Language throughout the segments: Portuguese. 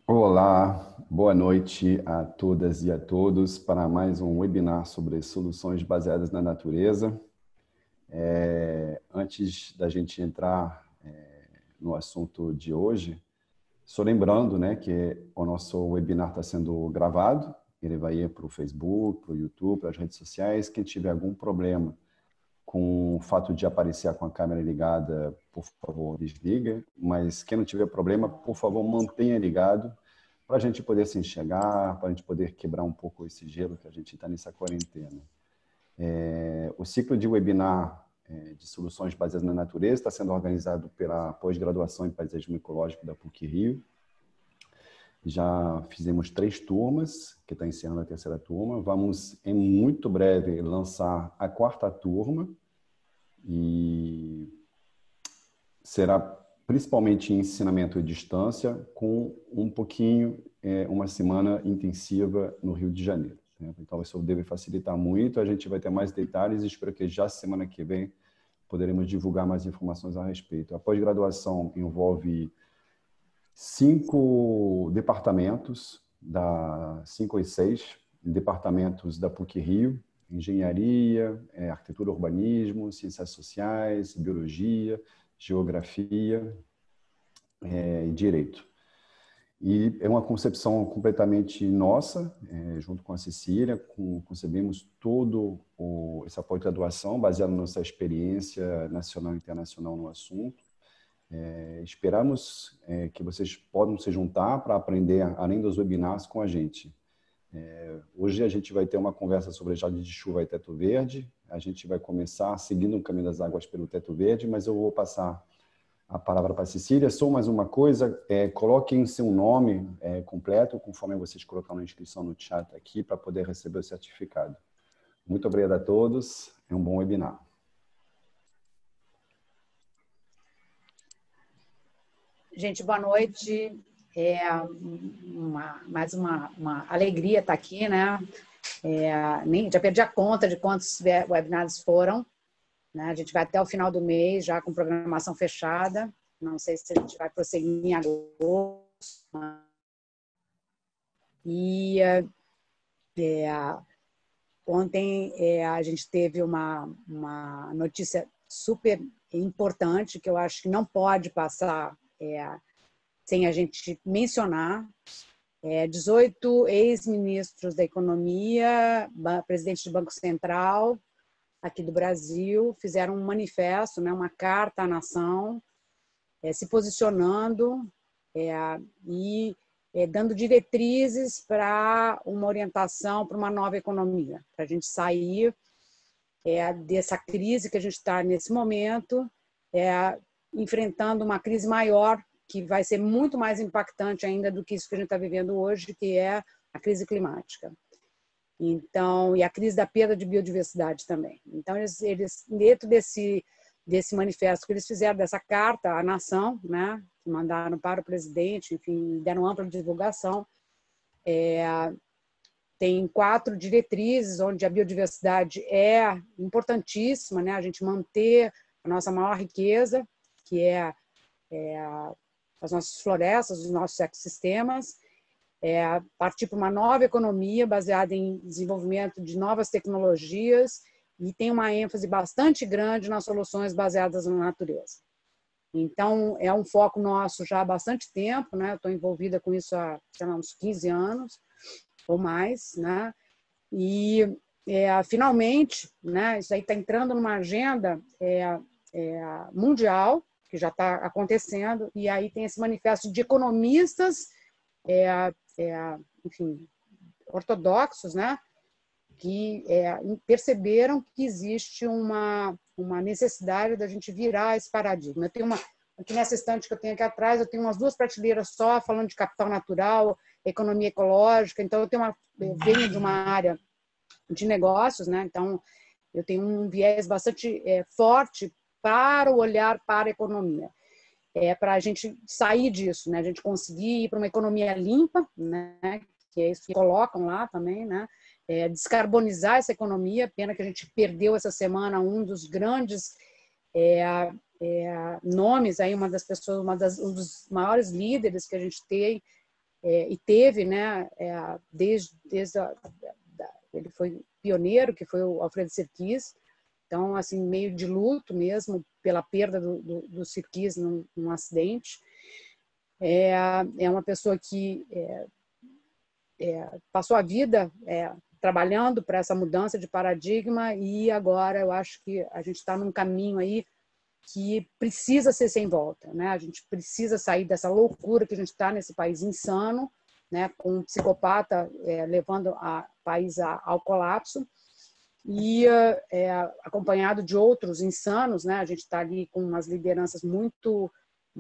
Olá, boa noite a todas e a todos para mais um webinar sobre soluções baseadas na natureza. Antes da gente entrar no assunto de hoje, só lembrando, que o nosso webinar está sendo gravado, ele vai ir para o Facebook, para o YouTube, para as redes sociais. Quem tiver algum problema com o fato de aparecer com a câmera ligada, por favor, desliga. Mas quem não tiver problema, por favor, mantenha ligado para a gente poder se enxergar, para a gente poder quebrar um pouco esse gelo que a gente está nessa quarentena. O ciclo de webinar de soluções baseadas na natureza está sendo organizado pela pós-graduação em Paisagismo Ecológico da PUC-Rio. Já fizemos 3 turmas, que está encerrando a 3ª turma. Vamos, em muito breve, lançar a 4ª turma e será principalmente ensinamento à distância, com um pouquinho, uma semana intensiva no Rio de Janeiro. Então, isso deve facilitar muito. A gente vai ter mais detalhes e espero que já semana que vem poderemos divulgar mais informações a respeito. A pós-graduação envolve 5 departamentos, 5 ou 6 departamentos da PUC-Rio: engenharia, arquitetura, urbanismo, ciências sociais, biologia, geografia e direito. E é uma concepção completamente nossa, junto com a Cecília, concebemos todo essa pós-graduação baseada na nossa experiência nacional e internacional no assunto. Esperamos que vocês possam se juntar para aprender, além dos webinars, com a gente. Hoje a gente vai ter uma conversa sobre jardim de chuva e teto verde. A gente vai começar seguindo o caminho das águas pelo teto verde, mas eu vou passar a palavra para a Cecília. Só mais uma coisa, coloquem seu nome completo, conforme vocês colocaram na inscrição no chat aqui, para poder receber o certificado. Muito obrigado a todos, é um bom webinar. Gente, boa noite. Mais uma alegria estar aqui, né? Já perdi a conta de quantos webinars foram. Né? A gente vai até o final do mês, já com programação fechada. Não sei se a gente vai prosseguir em agosto. E ontem a gente teve uma notícia super importante que eu acho que não pode passar sem a gente mencionar. 18 ex-ministros da Economia, presidente do Banco Central aqui do Brasil, fizeram um manifesto, né, uma carta à nação, se posicionando e dando diretrizes para uma orientação para uma nova economia, para a gente sair dessa crise que a gente está nesse momento, enfrentando uma crise maior, que vai ser muito mais impactante ainda do que isso que a gente está vivendo hoje, que é a crise climática. Então, e a crise da perda de biodiversidade também. Então, eles dentro desse manifesto que eles fizeram, dessa carta à nação, né, que mandaram para o presidente, enfim, deram ampla divulgação, tem 4 diretrizes, onde a biodiversidade é importantíssima, né, a gente manter a nossa maior riqueza, que é as nossas florestas, os nossos ecossistemas, partir para uma nova economia baseada em desenvolvimento de novas tecnologias e tem uma ênfase bastante grande nas soluções baseadas na natureza. Então, é um foco nosso já há bastante tempo, né? Eu estou envolvida com isso há, sei lá, uns 15 anos ou mais, né? E, finalmente, né, isso aí está entrando numa agenda mundial, que já está acontecendo, e aí tem esse manifesto de economistas, enfim, ortodoxos, né, que perceberam que existe uma necessidade da gente virar esse paradigma. Eu tenho aqui nessa estante que eu tenho aqui atrás, eu tenho umas 2 prateleiras só, falando de capital natural, economia ecológica, então eu venho de uma área de negócios, né, então eu tenho um viés bastante forte para o olhar para a economia. Para a gente sair disso, né? A gente conseguir ir para uma economia limpa, né? Que é isso que colocam lá também, né? Descarbonizar essa economia. Pena que a gente perdeu essa semana um dos grandes nomes, aí, uma das pessoas, um dos maiores líderes que a gente tem e teve, né, ele foi pioneiro, que foi o Alfredo Serkis, então, assim, meio de luto mesmo, pela perda do Serkis num acidente. É uma pessoa que passou a vida trabalhando para essa mudança de paradigma, e agora eu acho que a gente está num caminho aí que precisa ser sem volta, né? A gente precisa sair dessa loucura que a gente está nesse país insano, né? Com um psicopata levando o país ao colapso, e acompanhado de outros insanos, né? A gente está ali com umas lideranças muito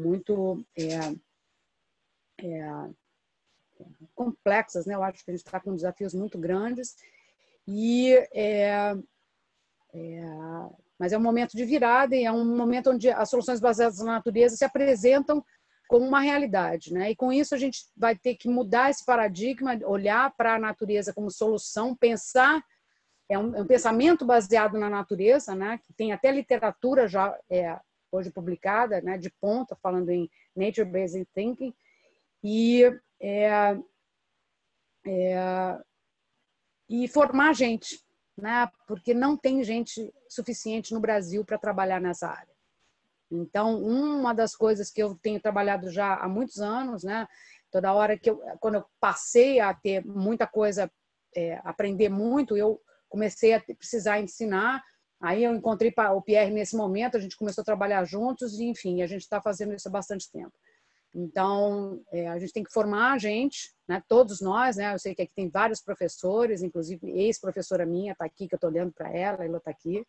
complexas, né? Eu acho que a gente está com desafios muito grandes, mas é um momento de virada, e é um momento onde as soluções baseadas na natureza se apresentam como uma realidade, né? E com isso a gente vai ter que mudar esse paradigma, olhar para a natureza como solução, pensar, é um pensamento baseado na natureza, né? Que tem até literatura já hoje publicada, né? De ponta, falando em Nature-Based Thinking, e formar gente, né? Porque não tem gente suficiente no Brasil para trabalhar nessa área. Então, uma das coisas que eu tenho trabalhado já há muitos anos, né? Toda hora quando eu passei a ter muita coisa, aprender muito, eu comecei a precisar ensinar. Aí eu encontrei o Pierre nesse momento, a gente começou a trabalhar juntos, e enfim, a gente está fazendo isso há bastante tempo. Então, a gente tem que formar a gente, né? Todos nós, né? Eu sei que aqui tem vários professores, inclusive ex-professora minha está aqui, que eu estou olhando para ela está aqui,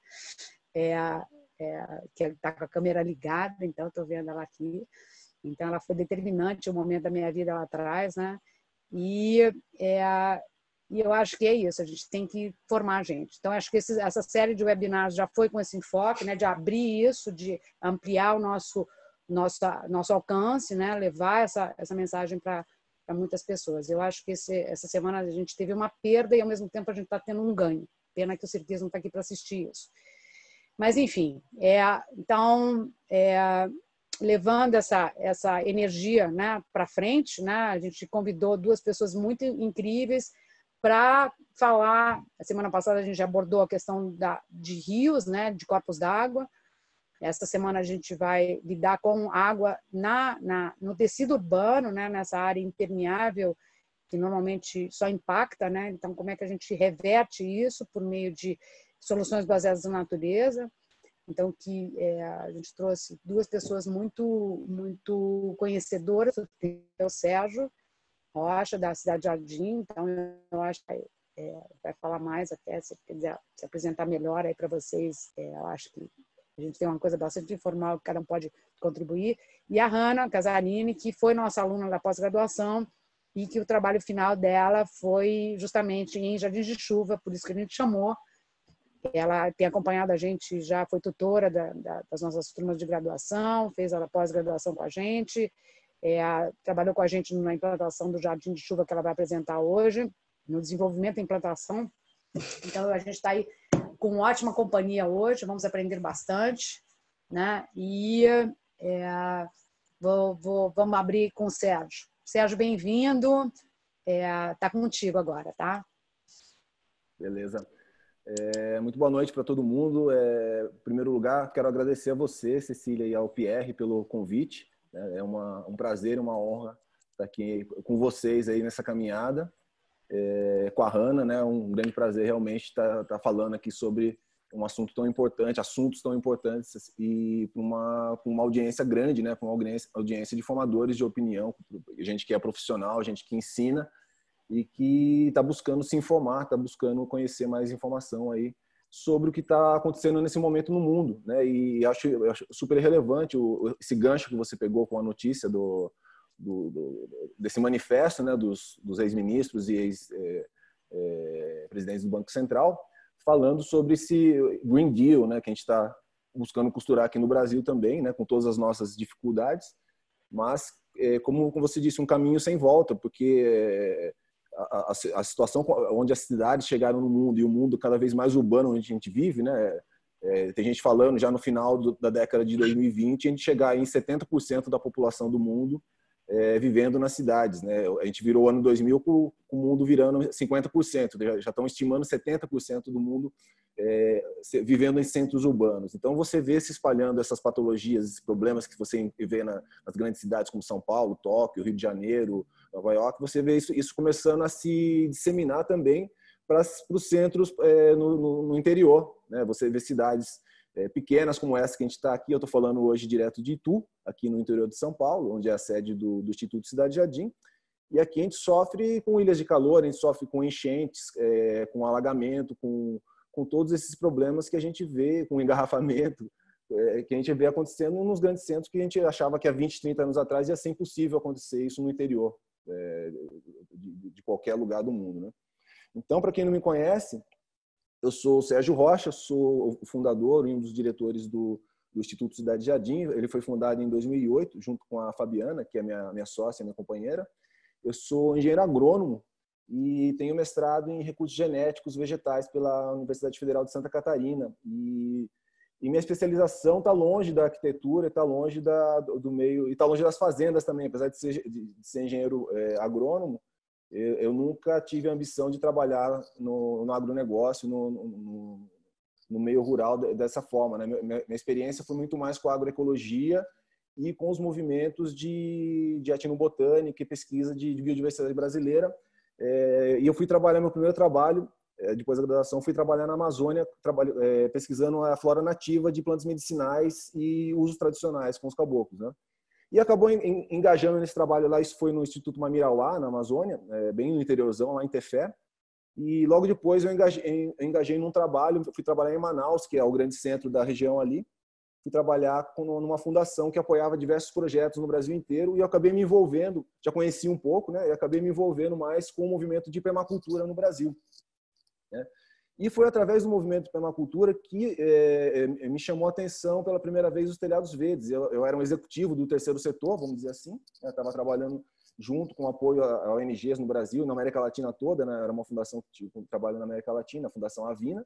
que está com a câmera ligada, então estou vendo ela aqui. Então, ela foi determinante o momento da minha vida lá atrás, né? E eu acho que é isso, a gente tem que formar a gente. Então, acho que essa série de webinars já foi com esse enfoque, né? De abrir isso, de ampliar o nosso alcance, né? Levar essa mensagem para muitas pessoas. Eu acho que essa semana a gente teve uma perda e, ao mesmo tempo, a gente está tendo um ganho. Pena que o Serkis não está aqui para assistir isso. Mas, enfim, então, levando essa energia, né, para frente, né? A gente convidou duas pessoas muito incríveis para falar. A semana passada a gente abordou a questão de rios, né, de corpos d'água. Esta semana a gente vai lidar com água no tecido urbano, né, nessa área impermeável, que normalmente só impacta, né? Então, como é que a gente reverte isso por meio de soluções baseadas na natureza? Então, a gente trouxe duas pessoas muito, muito conhecedoras, o Sérgio Rocha, da Cidade Jardim. Então, eu acho que vai falar mais até, se quiser se apresentar melhor aí para vocês. Eu acho que a gente tem uma coisa bastante informal que cada um pode contribuir. E a Hanna Casarini, que foi nossa aluna da pós-graduação e que o trabalho final dela foi justamente em Jardins de Chuva, por isso que a gente chamou. Ela tem acompanhado a gente, já foi tutora das nossas turmas de graduação, fez a pós-graduação com a gente, trabalhou com a gente na implantação do Jardim de Chuva que ela vai apresentar hoje, no desenvolvimento e implantação. Então, a gente está aí com ótima companhia hoje, vamos aprender bastante, né? E vamos abrir com o Sérgio. Sérgio, bem-vindo. Tá contigo agora, tá? Beleza. Muito boa noite para todo mundo. Em primeiro lugar, quero agradecer a você, Cecília, e ao Pierre pelo convite. É um prazer e uma honra estar aqui com vocês aí nessa caminhada. Com a Hanna, né? Um grande prazer realmente estar falando aqui sobre um assunto tão importante, assuntos tão importantes, e para uma audiência grande, né? Para uma audiência de formadores de opinião, gente que é profissional, gente que ensina e que está buscando se informar, está buscando conhecer mais informação aí sobre o que está acontecendo nesse momento no mundo, né? E acho super relevante esse gancho que você pegou com a notícia desse manifesto, né, dos ex-ministros e ex-presidentes do Banco Central, falando sobre esse Green Deal, né, que a gente está buscando costurar aqui no Brasil também, né, com todas as nossas dificuldades, mas, como você disse, um caminho sem volta, porque a situação onde as cidades chegaram no mundo e o mundo cada vez mais urbano onde a gente vive, né, tem gente falando já no final da década de 2020 a gente chegar em 70% da população do mundo vivendo nas cidades, né? A gente virou o ano 2000 com o mundo virando 50%, já estão estimando 70% do mundo vivendo em centros urbanos. Então, você vê se espalhando essas patologias, esses problemas que você vê nas grandes cidades como São Paulo, Tóquio, Rio de Janeiro, Nova York, você vê isso começando a se disseminar também para os centros no interior, né? Você vê cidades pequenas como essa que a gente está aqui. Eu estou falando hoje direto de Itu, aqui no interior de São Paulo, onde é a sede do Instituto Cidade Jardim. E aqui a gente sofre com ilhas de calor, a gente sofre com enchentes, com alagamento, com todos esses problemas que a gente vê, com engarrafamento, que a gente vê acontecendo nos grandes centros, que a gente achava que há 20, 30 anos atrás ia ser impossível acontecer isso no interior de qualquer lugar do mundo, né? Então, para quem não me conhece, eu sou o Sérgio Rocha, sou o fundador e um dos diretores do Instituto Cidade Jardim. Ele foi fundado em 2008, junto com a Fabiana, que é minha sócia, minha companheira. Eu sou engenheiro agrônomo e tenho mestrado em recursos genéticos vegetais pela Universidade Federal de Santa Catarina. E minha especialização está longe da arquitetura, está longe do meio, e está longe das fazendas também. Apesar de ser engenheiro agrônomo, eu nunca tive a ambição de trabalhar no agronegócio, no meio rural dessa forma, né? Minha experiência foi muito mais com a agroecologia e com os movimentos de etnobotânica e pesquisa de biodiversidade brasileira. E eu fui trabalhar, meu primeiro trabalho, depois da graduação, fui trabalhar na Amazônia, pesquisando a flora nativa de plantas medicinais e usos tradicionais com os caboclos, né? E acabou engajando nesse trabalho lá. Isso foi no Instituto Mamirauá, na Amazônia, bem no interiorzão, lá em Tefé. E logo depois eu engajei num trabalho, fui trabalhar em Manaus, que é o grande centro da região ali. Fui trabalhar numa fundação que apoiava diversos projetos no Brasil inteiro, e eu acabei me envolvendo, já conheci um pouco, né? E acabei me envolvendo mais com o movimento de permacultura no Brasil, né? E foi através do movimento de permacultura que me chamou a atenção pela primeira vez os telhados verdes. Eu era um executivo do terceiro setor, vamos dizer assim, né? Estava trabalhando junto com apoio a ONGs no Brasil, na América Latina toda, né? Era uma fundação que trabalha na América Latina, a Fundação Avina.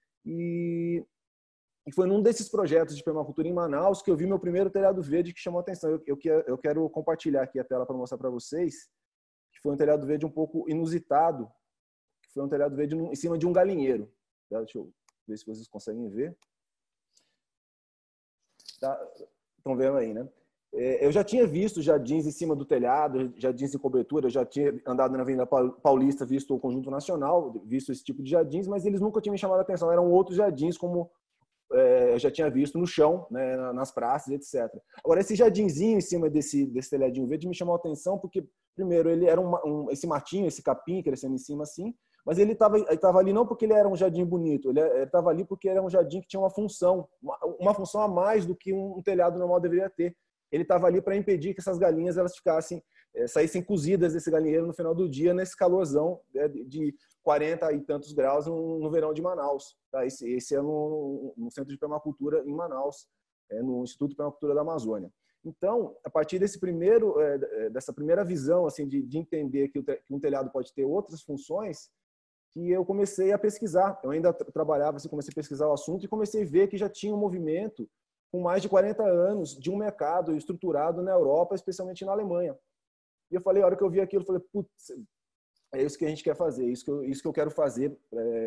E foi num desses projetos de permacultura em Manaus que eu vi meu primeiro telhado verde, que chamou a atenção. Eu quero compartilhar aqui a tela para mostrar para vocês, que foi um telhado verde um pouco inusitado, que foi um telhado verde em cima de um galinheiro. Tá? Deixa eu ver se vocês conseguem ver. Tá? Estão vendo aí, né? Eu já tinha visto jardins em cima do telhado, jardins em cobertura, eu já tinha andado na Avenida Paulista, visto o Conjunto Nacional, visto esse tipo de jardins, mas eles nunca tinham me chamado a atenção. Eram outros jardins, como eu já tinha visto no chão, né, nas praças, etc. Agora, esse jardinzinho em cima desse telhadinho verde me chamou a atenção porque, primeiro, ele era esse matinho, esse capim crescendo em cima assim, mas ele estava ali não porque ele era um jardim bonito, ele estava ali porque era um jardim que tinha uma função a mais do que um telhado normal deveria ter. Ele estava ali para impedir que essas galinhas elas saíssem cozidas desse galinheiro no final do dia, nesse calorzão, né, de 40 e tantos graus no verão de Manaus. Tá? Esse é no Centro de Permacultura em Manaus, no Instituto de Permacultura da Amazônia. Então, a partir dessa primeira visão assim, de entender que um telhado pode ter outras funções, que eu comecei a pesquisar. Eu ainda trabalhava, assim, comecei a pesquisar o assunto e comecei a ver que já tinha um movimento com mais de 40 anos de um mercado estruturado na Europa, especialmente na Alemanha. E eu falei, a hora que eu vi aquilo, eu falei, putz, é isso que a gente quer fazer, isso que eu quero fazer.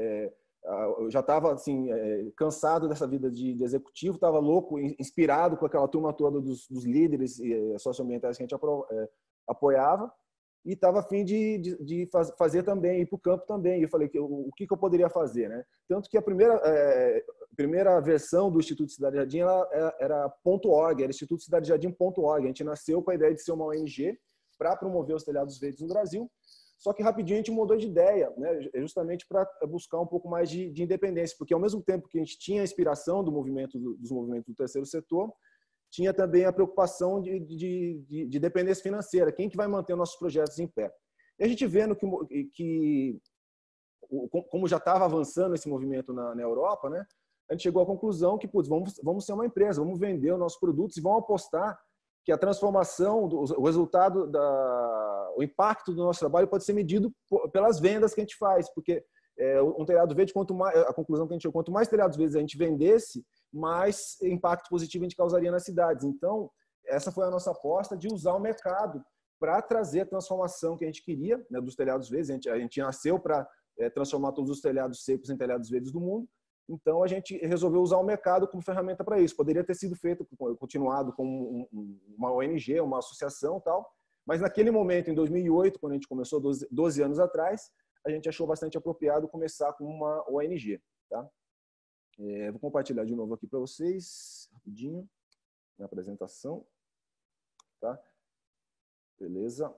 Eu já estava assim, cansado dessa vida de executivo, estava louco, inspirado com aquela turma toda dos líderes socioambientais que a gente apoiava, e estava a fim de fazer também, ir para o campo também. E eu falei, o que eu poderia fazer, né? Tanto que a primeira versão do Instituto Cidade Jardim era .org, era institutocidadejardim.org. A gente nasceu com a ideia de ser uma ONG para promover os telhados verdes no Brasil. Só que rapidinho a gente mudou de ideia, né? Justamente para buscar um pouco mais de independência, porque ao mesmo tempo que a gente tinha a inspiração dos movimentos do terceiro setor, tinha também a preocupação de dependência financeira. Quem que vai manter nossos projetos em pé? E a gente vendo que como já estava avançando esse movimento na Europa, né? A gente chegou à conclusão que, putz, vamos ser uma empresa, vamos vender os nossos produtos e vamos apostar que a transformação, o resultado, o impacto do nosso trabalho pode ser medido pelas vendas que a gente faz, porque um telhado verde, a conclusão que a gente chegou, quanto mais telhados verdes a gente vendesse, mais impacto positivo a gente causaria nas cidades. Então, essa foi a nossa aposta de usar o mercado para trazer a transformação que a gente queria, né, dos telhados verdes. A gente nasceu para transformar todos os telhados secos em telhados verdes do mundo. Então, a gente resolveu usar o mercado como ferramenta para isso. Poderia ter sido feito, continuado como uma ONG, uma associação e tal, mas naquele momento, em 2008, quando a gente começou, 12 anos atrás, a gente achou bastante apropriado começar com uma ONG. Tá? Vou compartilhar de novo aqui para vocês, rapidinho, minha apresentação. Tá? Beleza.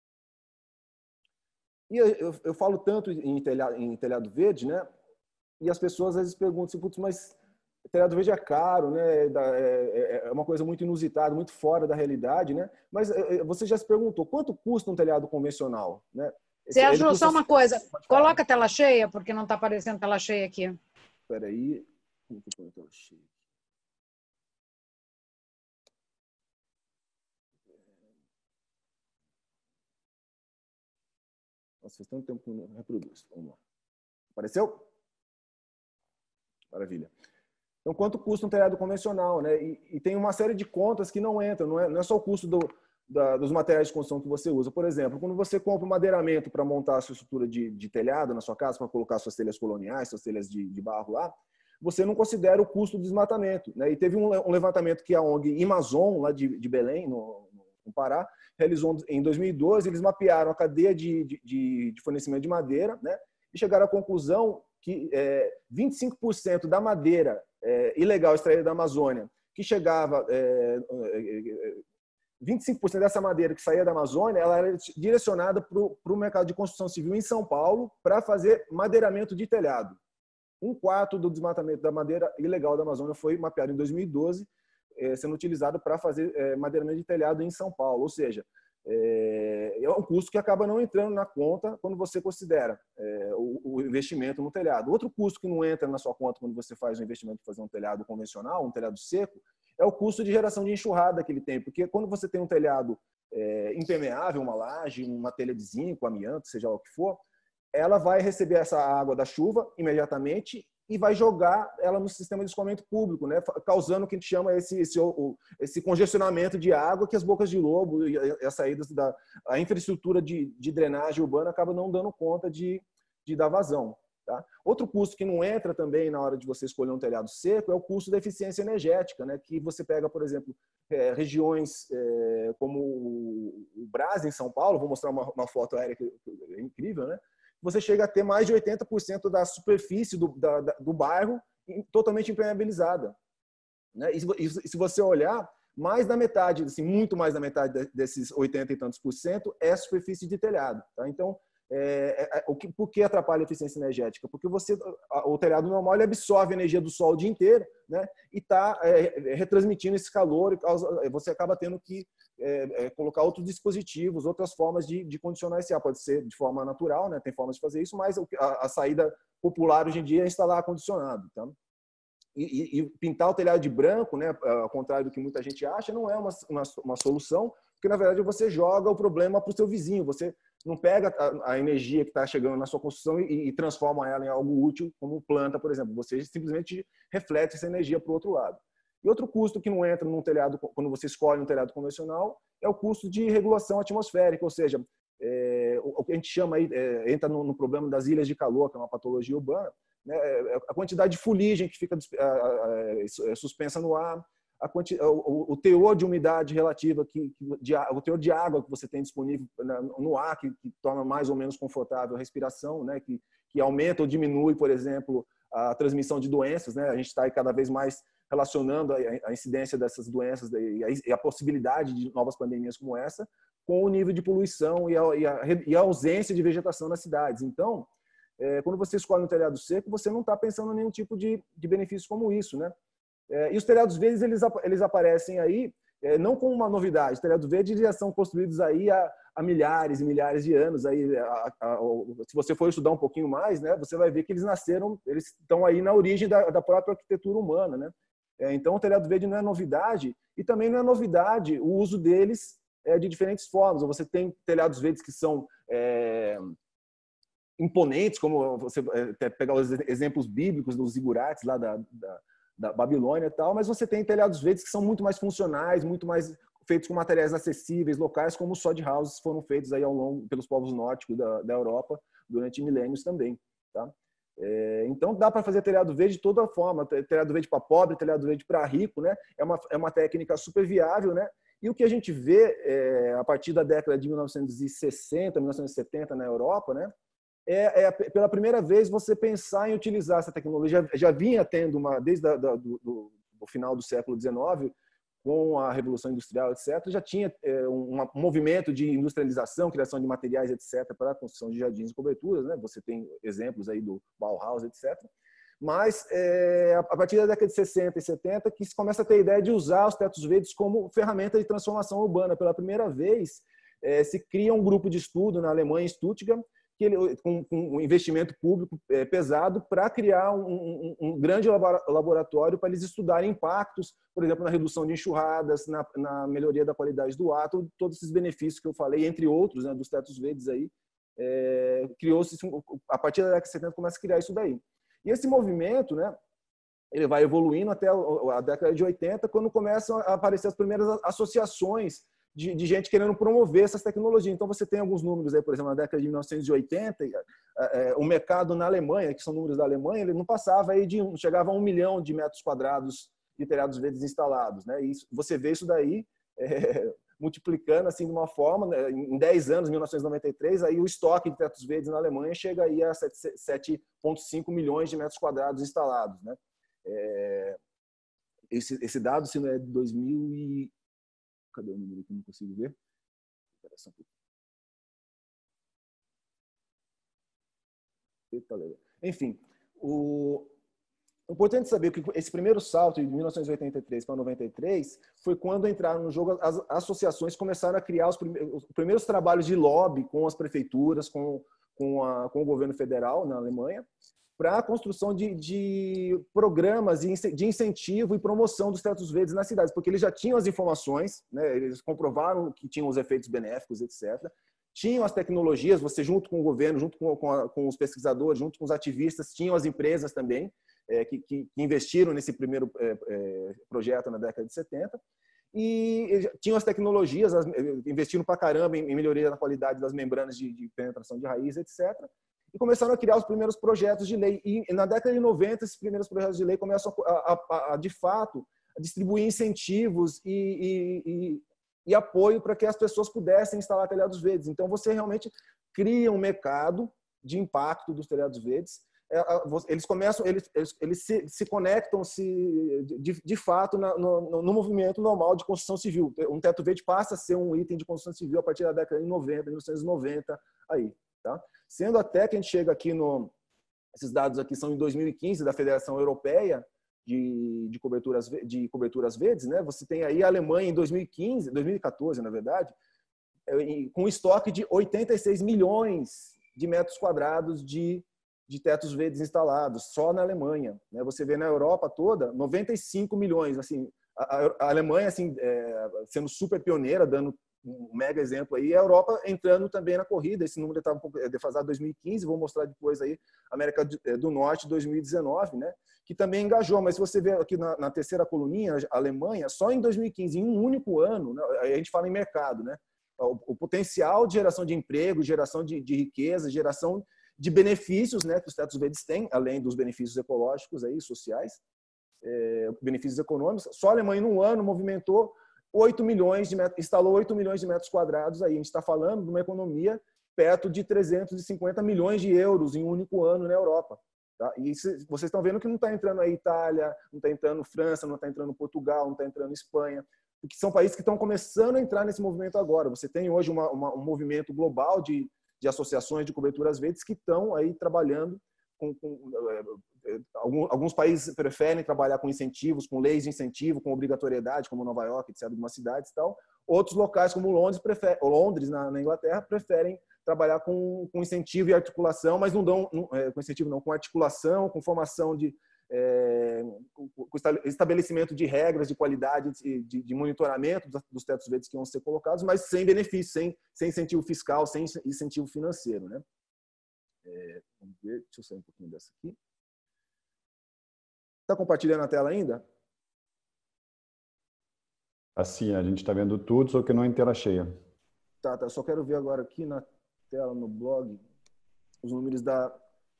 E eu falo tanto em telhado verde, né? E as pessoas às vezes perguntam assim, putz, mas telhado verde é caro, né? É uma coisa muito inusitada, muito fora da realidade, né? Mas você já se perguntou, quanto custa um telhado convencional, né? Sérgio, só uma coisa, coloca a tela cheia, porque não está aparecendo tela cheia aqui. Espera aí. Como que eu ponho a tela cheia? Nossa, faz tanto tempo que não reproduz. Vamos lá. Apareceu? Maravilha. Então, quanto custa um telhado convencional, né? E tem uma série de contas que não entram, não é só o custo dos materiais de construção que você usa. Por exemplo, quando você compra um madeiramento para montar a sua estrutura de telhado na sua casa, para colocar suas telhas coloniais, suas telhas de barro lá, você não considera o custo do desmatamento, né? E teve um levantamento que a ONG Amazon, lá de Belém, no Pará, realizou em 2012. Eles mapearam a cadeia de fornecimento de madeira, né? E chegaram à conclusão que 25% da madeira ilegal extraída da Amazônia, que chegava... 25% dessa madeira que saía da Amazônia, ela era direcionada para o mercado de construção civil em São Paulo para fazer madeiramento de telhado. 1/4 do desmatamento da madeira ilegal da Amazônia foi mapeado em 2012, sendo utilizado para fazer madeiramento de telhado em São Paulo. Ou seja, é um custo que acaba não entrando na conta quando você considera o investimento no telhado. Outro custo que não entra na sua conta quando você faz o investimento de fazer um telhado convencional, um telhado seco, é o custo de geração de enxurrada que ele tem. Porque quando você tem um telhado impermeável, uma laje, uma telha de zinco, amianto, seja lá o que for, ela vai receber essa água da chuva imediatamente e vai jogar ela no sistema de escoamento público, né? Causando o que a gente chama esse congestionamento de água, que as bocas de lobo e as saídas a infraestrutura de drenagem urbana acaba não dando conta de dar vazão. Tá? Outro custo que não entra também na hora de você escolher um telhado seco é o custo da eficiência energética, né? Que você pega, por exemplo, regiões como o Brás, em São Paulo, vou mostrar uma foto aérea que é incrível, né? Você chega a ter mais de 80% da superfície do bairro totalmente impermeabilizada. Né? E se você olhar, mais da metade, assim, muito mais da metade desses 80 e tantos por cento é superfície de telhado. Tá? Então, por que atrapalha a eficiência energética? Porque o telhado normal ele absorve a energia do sol o dia inteiro, né? E está retransmitindo esse calor, e você acaba tendo que colocar outros dispositivos, outras formas de condicionar esse ar. Pode ser de forma natural, né? Tem formas de fazer isso, mas a saída popular hoje em dia é instalar ar-condicionado. Tá? E pintar o telhado de branco, né? Ao contrário do que muita gente acha, não é uma solução, porque na verdade você joga o problema para o seu vizinho, você não pega a energia que está chegando na sua construção e transforma ela em algo útil, como planta, por exemplo. Você simplesmente reflete essa energia para o outro lado. E outro custo que não entra num telhado, quando você escolhe um telhado convencional, é o custo de regulação atmosférica, ou seja, o que a gente chama aí, entra no problema das ilhas de calor, que é uma patologia urbana, né? A quantidade de fuligem que fica suspensa no ar, o teor de umidade relativa, o teor de água que você tem disponível no ar, que torna mais ou menos confortável a respiração, né? Que aumenta ou diminui, por exemplo, a transmissão de doenças. Né? A gente está cada vez mais relacionando a incidência dessas doenças e a possibilidade de novas pandemias como essa com o nível de poluição e a ausência de vegetação nas cidades. Então, quando você escolhe um telhado seco, você não está pensando em nenhum tipo de benefício como isso, né? E os telhados verdes, eles aparecem aí não como uma novidade. Os telhados verdes já são construídos aí há milhares e milhares de anos. Aí, se você for estudar um pouquinho mais, né, você vai ver que eles estão aí na origem da própria arquitetura humana, né? Então, o telhado verde não é novidade, e também não é novidade o uso deles de diferentes formas. Você tem telhados verdes que são imponentes, como você pegar os exemplos bíblicos dos zigurates lá da Babilônia e tal, mas você tem telhados verdes que são muito mais funcionais, muito mais feitos com materiais acessíveis, locais, como os sod houses foram feitos aí ao longo pelos povos nórdicos da Europa durante milênios também. Tá? Então, dá para fazer telhado verde de toda forma, telhado verde para pobre, telhado verde para rico, né? É uma técnica super viável, né? E o que a gente vê a partir da década de 1960, 1970 na Europa, né? Pela primeira vez você pensar em utilizar essa tecnologia. Já vinha tendo desde do final do século XIX, com a Revolução Industrial, etc., já tinha um movimento de industrialização, criação de materiais, etc., para a construção de jardins e coberturas, né? Você tem exemplos aí do Bauhaus, etc. Mas, a partir da década de 60 e 70, que se começa a ter a ideia de usar os tetos verdes como ferramenta de transformação urbana. Pela primeira vez, se cria um grupo de estudo na Alemanha, em Stuttgart, com um investimento público pesado para criar um grande laboratório para eles estudarem impactos, por exemplo, na redução de enxurradas, na melhoria da qualidade do ar, todos esses benefícios que eu falei, entre outros, né, dos tetos verdes aí, criou-se, a partir da década de 70, começa a criar isso daí. E esse movimento, né, ele vai evoluindo até a década de 80, quando começam a aparecer as primeiras associações de gente querendo promover essas tecnologias. Então, você tem alguns números aí, por exemplo, na década de 1980, o mercado na Alemanha, que são números da Alemanha, ele não passava aí chegava a 1 milhão de metros quadrados de telhados verdes instalados, né? E você vê isso daí multiplicando assim de uma forma, né? Em 10 anos, 1993, aí o estoque de tetos verdes na Alemanha chega aí a 7,5 milhões de metros quadrados instalados, né? Esse dado, se não é de 2000 Cadê o número que eu não consigo ver? Enfim, o importante saber que esse primeiro salto de 1983 para 93 foi quando entraram no jogo as associações, começaram a criar os primeiros trabalhos de lobby com as prefeituras, com o governo federal na Alemanha, para a construção de programas de incentivo e promoção dos tetos verdes nas cidades, porque eles já tinham as informações, né, eles comprovaram que tinham os efeitos benéficos, etc. Tinham as tecnologias, você junto com o governo, junto com os pesquisadores, junto com os ativistas, tinham as empresas também, que investiram nesse primeiro projeto na década de 70, e tinham as tecnologias, investiram para caramba em melhoria da qualidade das membranas de penetração de raiz, etc., e começaram a criar os primeiros projetos de lei. E na década de 90, esses primeiros projetos de lei começam de fato, a distribuir incentivos e apoio para que as pessoas pudessem instalar telhados verdes. Então, você realmente cria um mercado de impacto dos telhados verdes. Eles começam, eles se conectam de fato no movimento normal de construção civil. Um teto verde passa a ser um item de construção civil a partir da década de 90, 1990, aí, tá? Sendo até que a gente chega aqui esses dados aqui são em 2015 da Federação Europeia de coberturas verdes, né? Você tem aí a Alemanha em 2014, na verdade, com estoque de 86 milhões de metros quadrados de tetos verdes instalados, só na Alemanha, né? Você vê na Europa toda 95 milhões, assim, a Alemanha assim, sendo super pioneira, dando um mega exemplo aí, a Europa entrando também na corrida. Esse número estava um pouco defasado em 2015, vou mostrar depois aí, América do Norte 2019, né, que também engajou. Mas se você ver aqui na terceira coluninha, a Alemanha, só em 2015, em um único ano, né, a gente fala em mercado, né, o potencial de geração de emprego, geração de riqueza, geração de benefícios, né, que os tetos verdes têm, além dos benefícios ecológicos aí, sociais, benefícios econômicos. Só a Alemanha, num ano, movimentou 8 milhões instalou 8 milhões de metros quadrados aí. A gente está falando de uma economia perto de 350 milhões de euros em um único ano na Europa. Tá? E vocês estão vendo que não está entrando aí Itália, não está entrando França, não está entrando Portugal, não está entrando Espanha, porque são países que estão começando a entrar nesse movimento agora. Você tem hoje um movimento global de associações de coberturas verdes que estão aí trabalhando alguns países preferem trabalhar com incentivos, com leis de incentivo, com obrigatoriedade, como Nova York, etc., algumas cidades e tal. Outros locais, como Londres, na Inglaterra, preferem trabalhar com incentivo e articulação, mas não dão com incentivo não, com articulação, com formação com estabelecimento de regras de qualidade, de monitoramento dos tetos verdes que vão ser colocados, mas sem benefício, sem incentivo fiscal, sem incentivo financeiro, né? Vamos ver, deixa eu sair um pouquinho dessa aqui. Está compartilhando a tela ainda? Assim, a gente está vendo tudo, só que não em tela cheia. Tá. Só quero ver agora aqui na tela, no blog, os números da...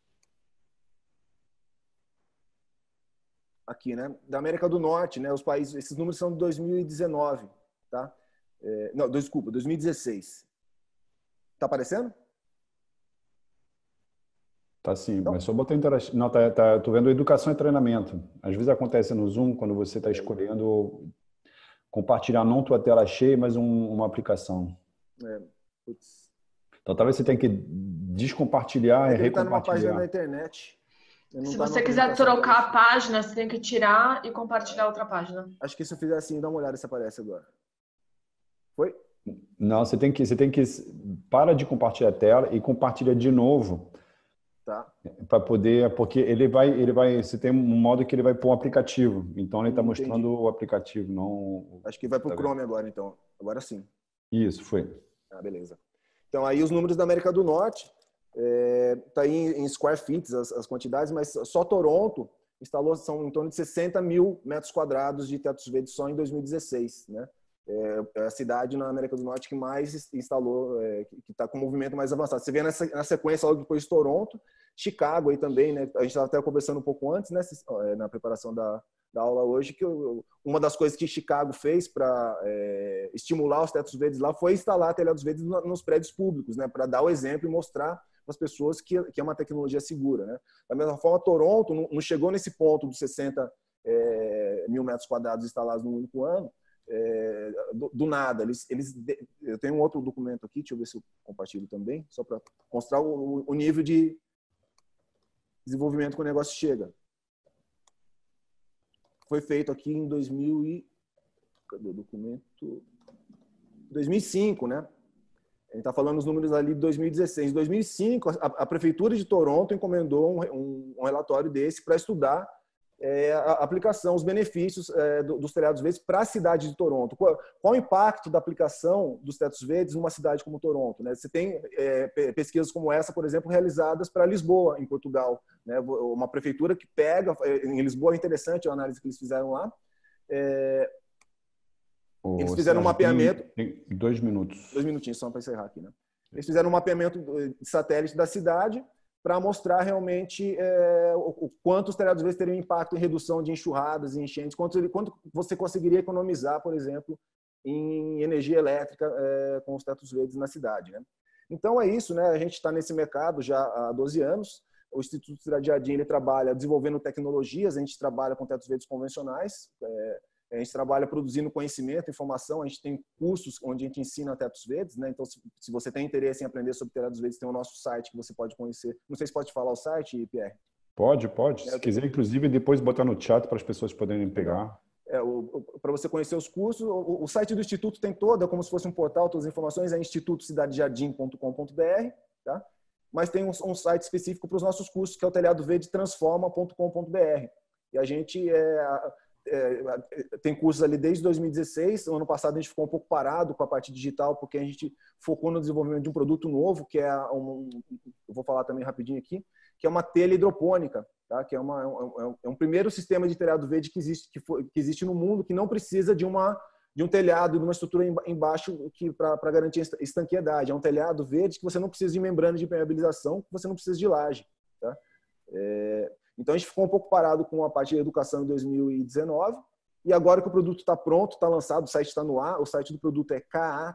Aqui, né? Da América do Norte, né? Os países, esses números são de 2019, tá? Não, desculpa, 2016. Tá aparecendo? Tá sim, Não? mas só botar interação. Não, tô vendo educação e treinamento. Às vezes acontece no Zoom, quando você está escolhendo compartilhar não tua tela cheia, mas uma aplicação. Putz. Então talvez você tenha que descompartilhar e Ele está numa página da recompartilhar. internet. Se você quiser trocar a página, você tem que tirar e compartilhar outra página. Acho que se eu fizer assim, dá uma olhada se aparece agora. Foi? Não, você tem que para de compartilhar a tela e compartilha de novo. Tá. Para poder, porque ele vai, você tem um modo que ele vai pôr um aplicativo. Então ele está mostrando o aplicativo, não. Acho que vai para o Chrome agora, então. Agora sim. Isso, foi. Ah, beleza. Então aí os números da América do Norte, tá aí em square feet as quantidades, mas só Toronto instalou, são em torno de 60 mil metros quadrados de tetos verdes só em 2016, né? É a cidade na América do Norte que mais instalou, que está com o movimento mais avançado. Você vê na sequência logo depois de Toronto, Chicago aí também, né? A gente estava até conversando um pouco antes, né? Na preparação da aula hoje, que uma das coisas que Chicago fez para estimular os tetos verdes lá foi instalar telhados verdes nos prédios públicos, né? Para dar o exemplo e mostrar para as pessoas que é uma tecnologia segura, né? Da mesma forma, Toronto não chegou nesse ponto dos 60 mil metros quadrados instalados no único ano, do nada. Eu tenho um outro documento aqui, deixa eu ver se eu compartilho também, só para mostrar o nível de desenvolvimento que o negócio chega. Foi feito aqui em cadê o documento? 2005, né? A gente está falando os números ali de 2016. Em 2005, a Prefeitura de Toronto encomendou um relatório desse para estudar a aplicação, os benefícios dos telhados verdes para a cidade de Toronto. Qual o impacto da aplicação dos tetos verdes numa cidade como Toronto, né? Você tem pesquisas como essa, por exemplo, realizadas para Lisboa, em Portugal, né? Uma prefeitura que pega, em Lisboa é interessante a análise que eles fizeram lá, eles fizeram um mapeamento... Tem 2 minutos. 2 minutinhos só para encerrar aqui, né? Eles fizeram um mapeamento de satélite da cidade para mostrar realmente o quanto os telhados verdes teriam impacto em redução de enxurradas e enchentes, quanto você conseguiria economizar, por exemplo, em energia elétrica com os tetos verdes na cidade, né? Então é isso, né? A gente está nesse mercado já há 12 anos. O Instituto Cidade Jardim ele trabalha desenvolvendo tecnologias, a gente trabalha com tetos verdes convencionais, a gente trabalha produzindo conhecimento, informação, a gente tem cursos onde a gente ensina tetos verdes, né? Então, se você tem interesse em aprender sobre telhados verdes, tem o nosso site que você pode conhecer. Não sei se pode falar o site, Pierre. Pode. Se quiser, inclusive, depois botar no chat para as pessoas poderem pegar. Para você conhecer os cursos, o site do Instituto tem todo, é como se fosse um portal, todas as informações, é institutocidadejardim.com.br, tá? Mas tem um site específico para os nossos cursos, que é o telhadoverdetransforma.com.br. E a gente tem cursos ali desde 2016. O ano passado a gente ficou um pouco parado com a parte digital, porque a gente focou no desenvolvimento de um produto novo, que eu vou falar também rapidinho aqui, que é uma telha hidropônica, tá? Que é um primeiro sistema de telhado verde que existe no mundo, que não precisa de um telhado, de uma estrutura embaixo para garantir estanqueidade. É um telhado verde que você não precisa de membrana de impermeabilização, que você não precisa de laje, tá? Então a gente ficou um pouco parado com a parte de educação em 2019, e agora que o produto está pronto, está lançado, o site está no ar, o site do produto é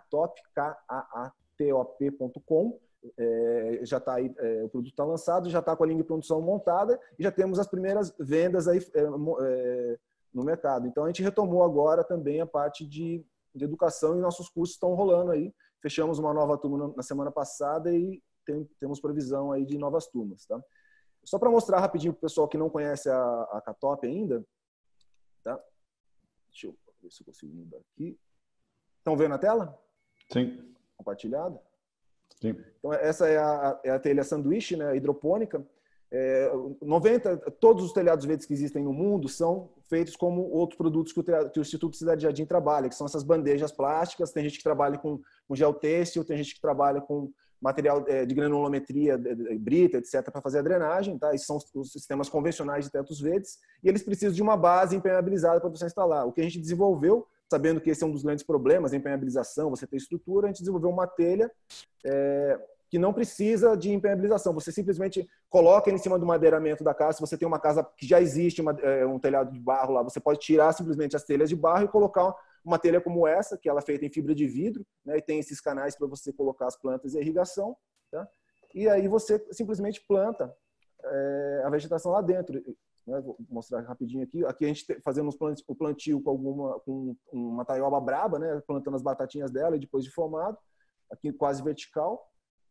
kaatop.com. Já está aí, o produto está lançado, já está com a linha de produção montada e já temos as primeiras vendas aí no mercado. Então a gente retomou agora também a parte de educação, e nossos cursos estão rolando aí. Fechamos uma nova turma na semana passada e temos previsão aí de novas turmas, tá? Só para mostrar rapidinho para o pessoal que não conhece a Kaatop ainda, tá? Deixa eu ver se eu consigo mudar aqui. Estão vendo a tela? Sim. Compartilhada? Sim. Então essa é a telha sanduíche, né, hidropônica. Todos os telhados verdes que existem no mundo são feitos como outros produtos que o Instituto Cidade Jardim trabalha, que são essas bandejas plásticas. Tem gente que trabalha com gel têxtil, tem gente que trabalha com material de granulometria, brita, etc., para fazer a drenagem, tá? Esses são os sistemas convencionais de tetos verdes, e eles precisam de uma base impermeabilizada para você instalar. O que a gente desenvolveu sabendo que esse é um dos grandes problemas, a impermeabilização, você ter estrutura, a gente desenvolveu uma telha que não precisa de impermeabilização. Você simplesmente coloca ele em cima do madeiramento da casa. Se você tem uma casa que já existe um telhado de barro lá, você pode tirar simplesmente as telhas de barro e colocar uma telha como essa, que ela é feita em fibra de vidro, né, e tem esses canais para você colocar as plantas e a irrigação. Tá? E aí você simplesmente planta a vegetação lá dentro. Né? Vou mostrar rapidinho aqui. Aqui a gente fazendo o plantio com uma taioba braba, né, plantando as batatinhas dela e depois de formado. Aqui quase vertical.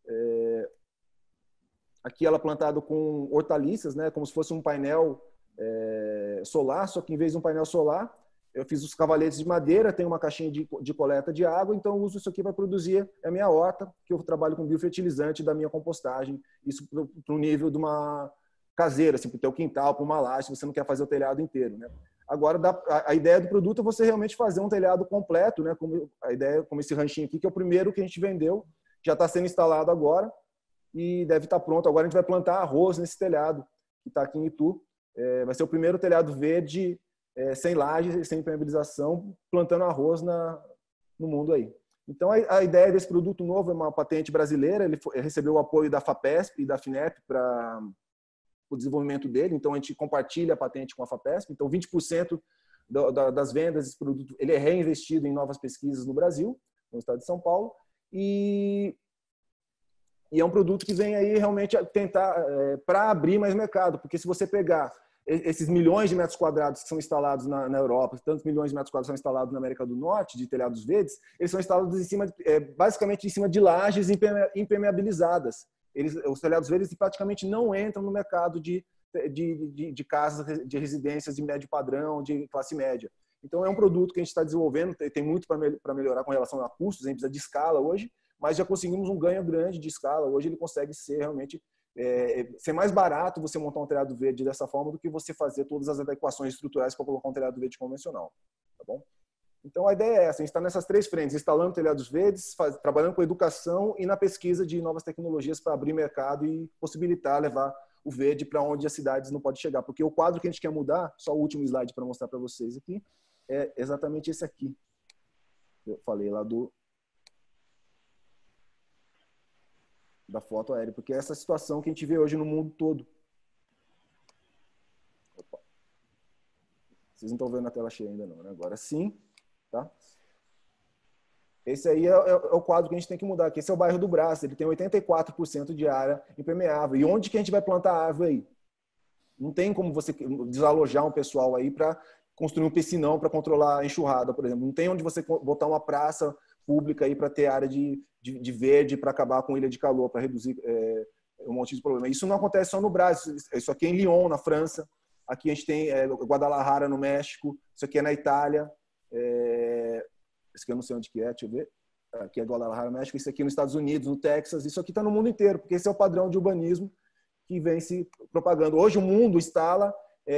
Aqui ela plantada com hortaliças, né, como se fosse um painel solar, só que em vez de um painel solar, eu fiz os cavaletes de madeira, tem uma caixinha de coleta de água, então eu uso isso aqui para produzir a minha horta, que eu trabalho com biofertilizante da minha compostagem, isso para o nível de uma caseira, assim, para o teu quintal, para uma laje, se você não quer fazer o telhado inteiro, né? Agora, a ideia do produto é você realmente fazer um telhado completo, né? Como esse ranchinho aqui, que é o primeiro que a gente vendeu, já está sendo instalado agora e deve estar pronto. Agora a gente vai plantar arroz nesse telhado, que está aqui em Itu. Vai ser o primeiro telhado verde, sem laje, sem impermeabilização, plantando arroz no mundo aí. Então, a ideia desse produto novo é uma patente brasileira. Ele recebeu o apoio da FAPESP e da FINEP para o desenvolvimento dele. Então, a gente compartilha a patente com a FAPESP. Então, 20% das vendas desse produto ele é reinvestido em novas pesquisas no Brasil, no estado de São Paulo. E é um produto que vem aí realmente tentar para abrir mais mercado, porque se você pegar esses milhões de metros quadrados que são instalados na Europa, tantos milhões de metros quadrados são instalados na América do Norte, de telhados verdes, eles são instalados basicamente em cima de lajes impermeabilizadas. Os telhados verdes praticamente não entram no mercado de casas, de residências de médio padrão, de classe média. Então, é um produto que a gente está desenvolvendo, tem muito para melhorar com relação a custos, a gente precisa de escala hoje, mas já conseguimos um ganho grande de escala. Hoje ele consegue ser realmente ser mais barato você montar um telhado verde dessa forma do que você fazer todas as adequações estruturais para colocar um telhado verde convencional. Tá bom? Então, a ideia é essa, a gente está nessas três frentes, instalando telhados verdes, trabalhando com educação e na pesquisa de novas tecnologias para abrir mercado e possibilitar levar o verde para onde as cidades não podem chegar. Porque o quadro que a gente quer mudar, só o último slide para mostrar para vocês aqui, é exatamente esse aqui. Eu falei lá da foto aérea, porque é essa situação que a gente vê hoje no mundo todo. Opa. Vocês não estão vendo a tela cheia ainda não, né? Agora sim, tá? Esse aí é o quadro que a gente tem que mudar, que esse é o bairro do Brás, ele tem 84% de área impermeável. E onde que a gente vai plantar árvore aí? Não tem como você desalojar um pessoal aí para construir um piscinão para controlar a enxurrada, por exemplo. Não tem onde você botar uma praça pública aí para ter área de verde, para acabar com ilha de calor, para reduzir um monte de problema. Isso não acontece só no Brasil, isso aqui é em Lyon, na França, aqui a gente tem Guadalajara, no México, isso aqui é na Itália, esse aqui eu não sei onde que é, deixa eu ver, aqui é Guadalajara, no México, isso aqui nos Estados Unidos, no Texas, isso aqui está no mundo inteiro, porque esse é o padrão de urbanismo que vem se propagando. Hoje o mundo instala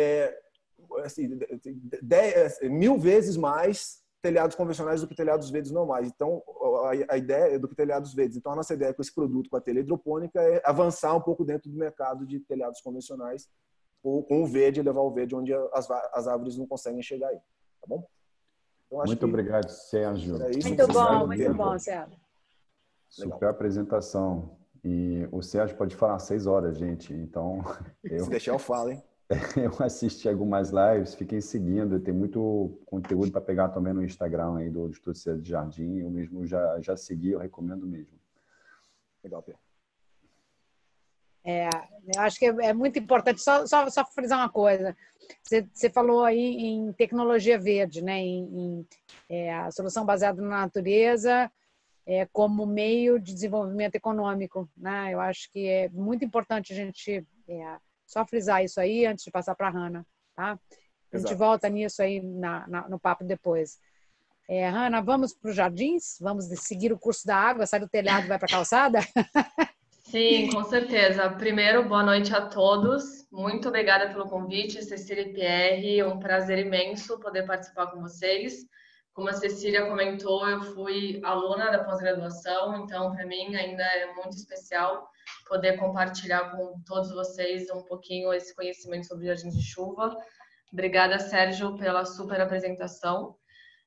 1000 vezes mais telhados convencionais do que telhados verdes normais. Então, a ideia é do que telhados verdes. Então, a nossa ideia com esse produto, com a telha hidropônica, é avançar um pouco dentro do mercado de telhados convencionais, ou com o verde, levar o verde onde as árvores não conseguem chegar aí. Tá bom? Então, acho muito obrigado, Sérgio. Muito bom, Sérgio. Super apresentação. E o Sérgio pode falar 6 horas, gente. Então, se deixar eu falo, hein? Eu assisti algumas lives, fiquem seguindo, tem muito conteúdo para pegar também no Instagram aí do Estúdio Cidade de Jardim, eu mesmo já segui, eu recomendo mesmo. Legal, Pedro. Eu acho que é muito importante, só frisar uma coisa, você falou aí em tecnologia verde, né? A solução baseada na natureza como meio de desenvolvimento econômico, né? Eu acho que é muito importante a gente só frisar isso aí antes de passar para a Hannah, tá? A gente volta nisso aí no papo depois. Hannah, vamos para os jardins? Vamos seguir o curso da água? Sai do telhado e vai para a calçada? Sim, com certeza. Primeiro, boa noite a todos. Muito obrigada pelo convite, Cecília e Pierre. É um prazer imenso poder participar com vocês. Como a Cecília comentou, eu fui aluna da pós-graduação, então para mim ainda é muito especial poder compartilhar com todos vocês um pouquinho esse conhecimento sobre jardins de chuva. Obrigada, Sérgio, pela super apresentação.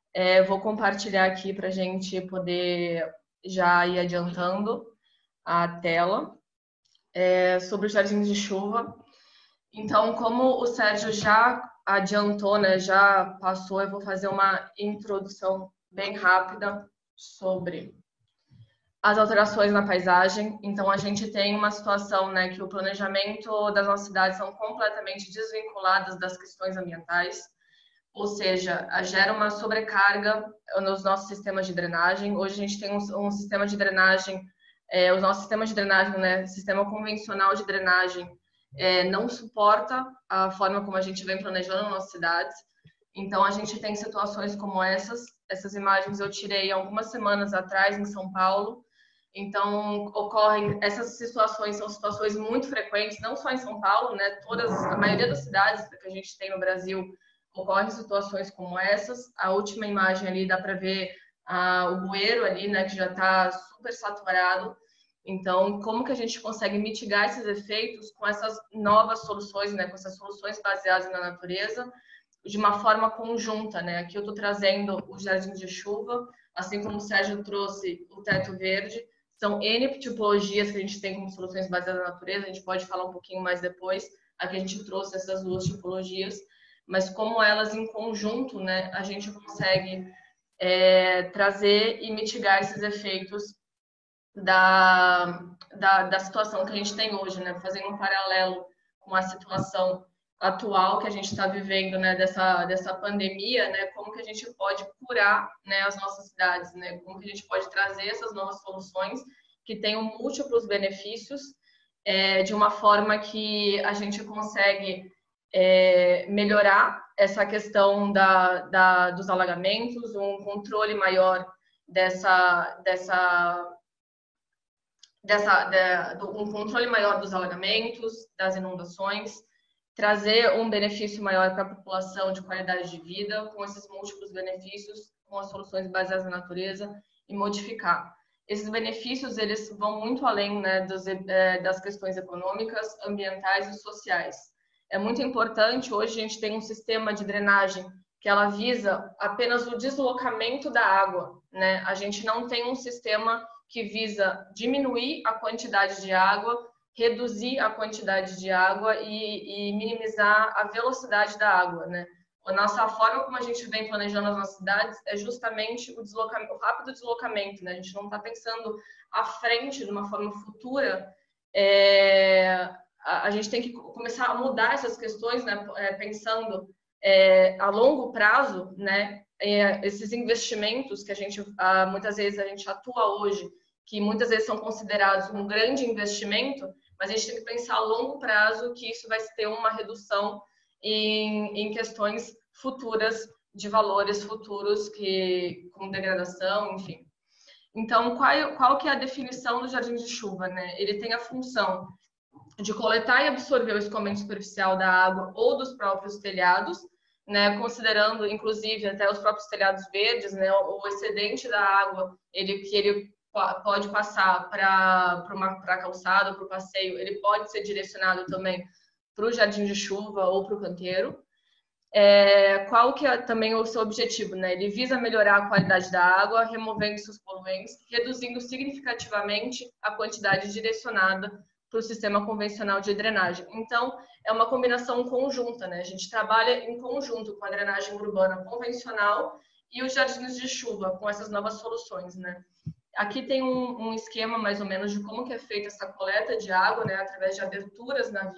Vou compartilhar aqui para a gente poder já ir adiantando a tela sobre os jardins de chuva. Então, como o Sérgio já adiantou, né, já passou, eu vou fazer uma introdução bem rápida sobre as alterações na paisagem. Então, a gente tem uma situação, né, que o planejamento das nossas cidades são completamente desvinculadas das questões ambientais, ou seja, gera uma sobrecarga nos nossos sistemas de drenagem. Hoje a gente tem um sistema de drenagem, os nossos sistemas de drenagem, né, sistema convencional de drenagem, não suporta a forma como a gente vem planejando nas nossas cidades. Então, a gente tem situações como essas imagens eu tirei algumas semanas atrás em São Paulo. Então, essas situações são situações muito frequentes, não só em São Paulo, né? A maioria das cidades que a gente tem no Brasil ocorrem situações como essas. A última imagem ali dá para ver o bueiro ali, né? Que já está super saturado. Então, como que a gente consegue mitigar esses efeitos com essas novas soluções, né? Com essas soluções baseadas na natureza, de uma forma conjunta, né? Aqui eu estou trazendo os jardins de chuva, assim como o Sérgio trouxe o teto verde. São N tipologias que a gente tem como soluções baseadas na natureza, a gente pode falar um pouquinho mais depois. Aqui a gente trouxe essas duas tipologias, mas como elas em conjunto, né, a gente consegue trazer e mitigar esses efeitos da situação que a gente tem hoje, né? Fazendo um paralelo com a situação atual que a gente está vivendo, né, dessa pandemia, né, como que a gente pode curar, né, as nossas cidades, né, como que a gente pode trazer essas novas soluções que tenham múltiplos benefícios, de uma forma que a gente consegue melhorar essa questão dos alagamentos, um controle maior um controle maior dos alagamentos, das inundações, trazer um benefício maior para a população de qualidade de vida, com esses múltiplos benefícios, com as soluções baseadas na natureza, e modificar. Esses benefícios, eles vão muito além, né, das questões econômicas, ambientais e sociais. É muito importante, hoje a gente tem um sistema de drenagem que ela visa apenas o deslocamento da água, né? A gente não tem um sistema que visa diminuir a quantidade de água, reduzir a quantidade de água e minimizar a velocidade da água, né? A nossa forma como a gente vem planejando as nossas cidades é justamente o rápido deslocamento, né? A gente não está pensando à frente de uma forma futura. A gente tem que começar a mudar essas questões, né? Pensando a longo prazo, né? Esses investimentos que a gente muitas vezes a gente atua hoje, que muitas vezes são considerados um grande investimento, mas a gente tem que pensar a longo prazo que isso vai ter uma redução em questões futuras, de valores futuros, como degradação, enfim. Então, qual que é a definição do jardim de chuva, né? Ele tem a função de coletar e absorver o escoamento superficial da água ou dos próprios telhados, né, considerando, inclusive, até os próprios telhados verdes, né, o excedente da água, que ele pode passar para a calçada, para o passeio, ele pode ser direcionado também para o jardim de chuva ou para o canteiro. Qual que é também o seu objetivo, né? Ele visa melhorar a qualidade da água, removendo seus poluentes, reduzindo significativamente a quantidade direcionada para o sistema convencional de drenagem. Então, é uma combinação conjunta, né? A gente trabalha em conjunto com a drenagem urbana convencional e os jardins de chuva, com essas novas soluções, né? Aqui tem um esquema, mais ou menos, de como que é feita essa coleta de água, né? Através de aberturas na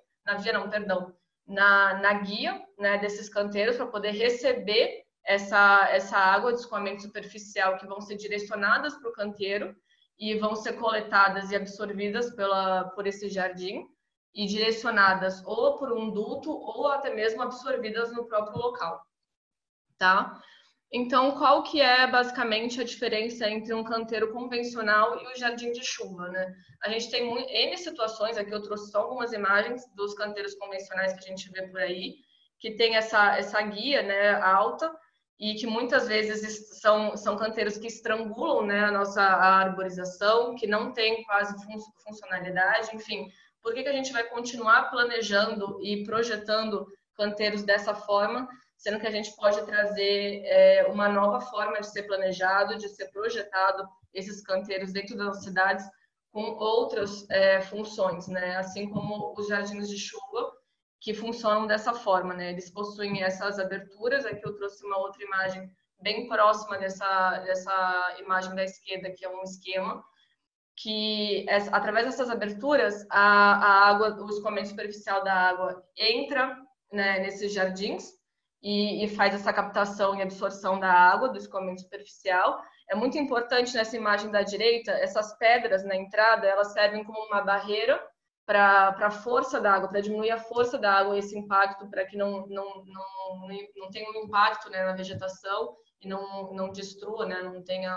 guia, né, desses canteiros, para poder receber essa água de escoamento superficial que vão ser direcionadas para o canteiro e vão ser coletadas e absorvidas por esse jardim e direcionadas ou por um duto ou até mesmo absorvidas no próprio local, tá? Então, qual que é basicamente a diferença entre um canteiro convencional e o jardim de chuva, né? A gente tem N situações, aqui eu trouxe só algumas imagens dos canteiros convencionais que a gente vê por aí, que tem essa guia, né, alta, e que muitas vezes são canteiros que estrangulam, né, a arborização, que não tem quase funcionalidade, enfim. Por que a gente vai continuar planejando e projetando canteiros dessa forma, sendo que a gente pode trazer uma nova forma de ser planejado, de ser projetado esses canteiros dentro das cidades com outras funções, né? Assim como os jardins de chuva, que funcionam dessa forma, né? Eles possuem essas aberturas. Aqui eu trouxe uma outra imagem bem próxima dessa imagem da esquerda, que é um esquema que, através dessas aberturas, a água, o escoamento superficial da água entra, né, nesses jardins e faz essa captação e absorção da água do escoamento superficial. É muito importante nessa imagem da direita, essas pedras na entrada, elas servem como uma barreira para a força da água, para diminuir a força da água, esse impacto, para que não tenha um impacto, né, na vegetação e não destrua, né, não tenha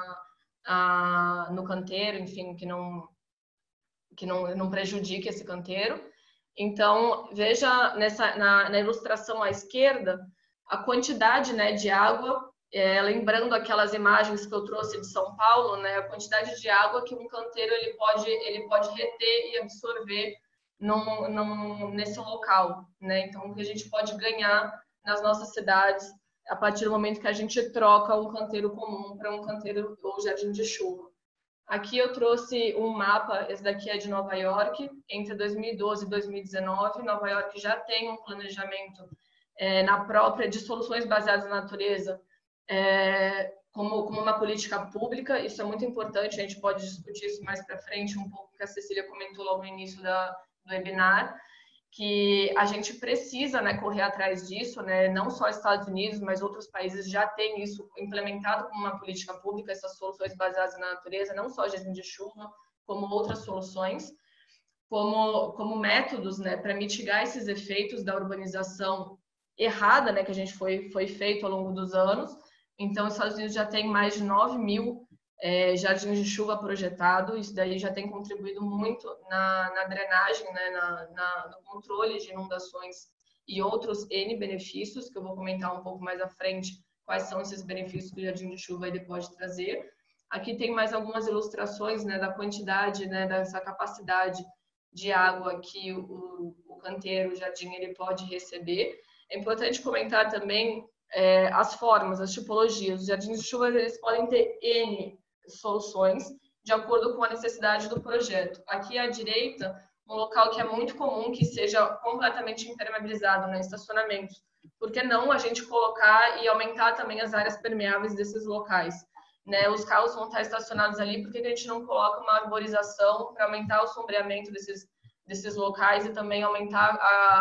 no canteiro, enfim, que não prejudique esse canteiro. Então, veja na ilustração à esquerda a quantidade, né, de água, lembrando aquelas imagens que eu trouxe de São Paulo, né, a quantidade de água que um canteiro ele pode reter e absorver nesse local, né? Então, o que a gente pode ganhar nas nossas cidades a partir do momento que a gente troca um canteiro comum para um canteiro ou jardim de chuva. Aqui eu trouxe um mapa, esse daqui é de Nova York, entre 2012 e 2019. Nova York já tem um planejamento na própria de soluções baseadas na natureza como uma política pública. Isso é muito importante, a gente pode discutir isso mais para frente, um pouco que a Cecília comentou logo no início do webinar, que a gente precisa, né, correr atrás disso, né? Não só Estados Unidos, mas outros países já têm isso implementado como uma política pública, essas soluções baseadas na natureza, não só jardim de chuva, como outras soluções, como métodos, né, para mitigar esses efeitos da urbanização errada, né, que a gente foi feito ao longo dos anos. Então, os Estados Unidos já tem mais de 9.000 jardins de chuva projetado. Isso daí já tem contribuído muito na drenagem, né, no controle de inundações e outros N benefícios, que eu vou comentar um pouco mais à frente, quais são esses benefícios que o jardim de chuva ele pode trazer. Aqui tem mais algumas ilustrações, né, da quantidade, né, dessa capacidade de água que o canteiro, o jardim, ele pode receber. É importante comentar também as formas, as tipologias. Os jardins de chuva eles podem ter N soluções de acordo com a necessidade do projeto. Aqui à direita, um local que é muito comum que seja completamente impermeabilizado, né, estacionamentos. Por que não a gente colocar e aumentar também as áreas permeáveis desses locais? Né, os carros vão estar estacionados ali, por que a gente não coloca uma arborização para aumentar o sombreamento desses locais e também aumentar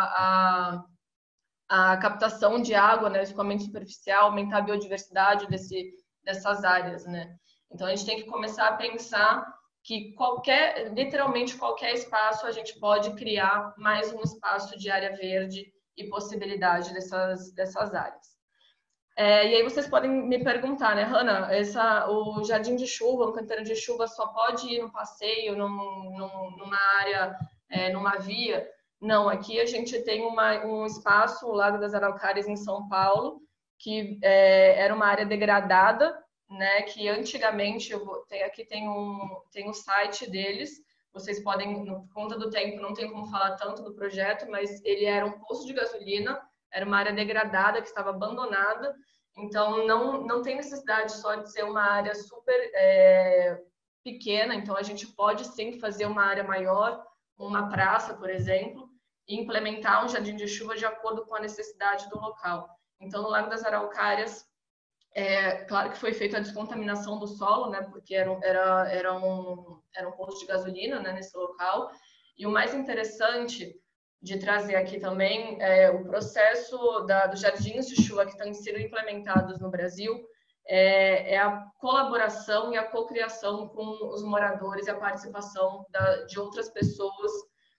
a captação de água, né, o escoamento superficial, aumentar a biodiversidade dessas áreas, né? Então, a gente tem que começar a pensar que literalmente qualquer espaço, a gente pode criar mais um espaço de área verde e possibilidade dessas áreas. E aí vocês podem me perguntar, né, Hanna, o jardim de chuva, um canteiro de chuva só pode ir no passeio, numa área, numa via? Não, aqui a gente tem um espaço, o Lago das Araucárias, em São Paulo, que era uma área degradada, né, que antigamente, aqui tem o site deles, vocês podem, por conta do tempo, não tem como falar tanto do projeto, mas ele era um poço de gasolina, era uma área degradada que estava abandonada, então não tem necessidade só de ser uma área super pequena, então a gente pode sim fazer uma área maior, uma praça, por exemplo, e implementar um jardim de chuva de acordo com a necessidade do local. Então, no Lago das Araucárias, claro que foi feita a descontaminação do solo, né, porque era um posto de gasolina, né, nesse local. E o mais interessante de trazer aqui também o processo dos jardins de chuva que estão sendo implementados no Brasil, é a colaboração e a cocriação com os moradores e a participação de outras pessoas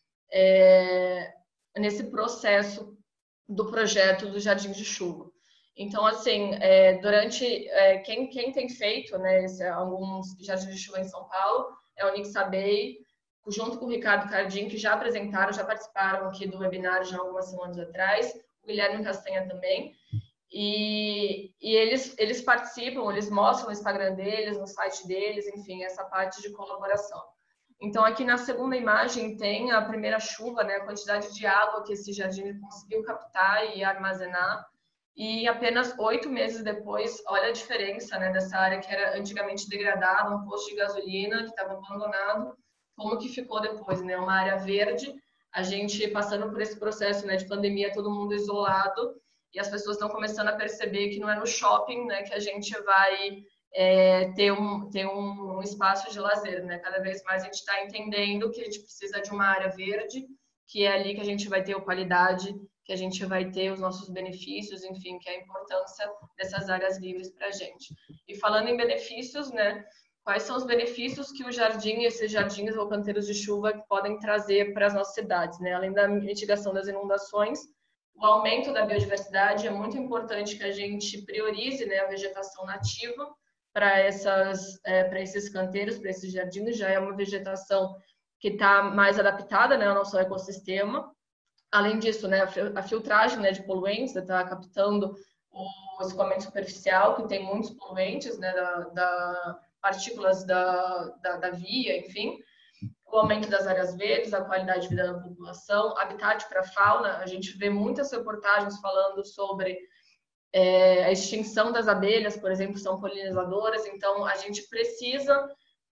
nesse processo do projeto do jardim de chuva. Então, assim, quem tem feito, né, alguns jardins de chuva em São Paulo é o Nick Sabei, junto com o Ricardo Cardim, que já participaram aqui do webinar já algumas semanas atrás, o Guilherme Castanha também, e eles participam, eles mostram no Instagram deles, no site deles, enfim, essa parte de colaboração. Então, aqui na segunda imagem tem a primeira chuva, né, a quantidade de água que esse jardim conseguiu captar e armazenar. e apenas 8 meses depois, olha a diferença, né, dessa área que era antigamente degradada, um posto de gasolina que estava abandonado, como que ficou depois, né, uma área verde, a gente passando por esse processo, né, de pandemia, todo mundo isolado, e as pessoas estão começando a perceber que não é no shopping, né, que a gente vai ter um espaço de lazer, né? Cada vez mais a gente está entendendo que a gente precisa de uma área verde, que é ali que a gente vai ter a qualidade, que a gente vai ter os nossos benefícios, enfim, que é a importância dessas áreas livres para a gente. E falando em benefícios, né? Quais são os benefícios que o jardim, esses jardins ou canteiros de chuva podem trazer para as nossas cidades, né? Além da mitigação das inundações, o aumento da biodiversidade, é muito importante que a gente priorize, né, a vegetação nativa para esses canteiros, para esses jardins. Já é uma vegetação que está mais adaptada, né, ao nosso ecossistema. Além disso, né, a filtragem, né, de poluentes, está captando o escoamento superficial, que tem muitos poluentes, né, da partículas da via, enfim. O aumento das áreas verdes, a qualidade de vida da população, habitat para a fauna. A gente vê muitas reportagens falando sobre a extinção das abelhas, por exemplo, são polinizadoras, então a gente precisa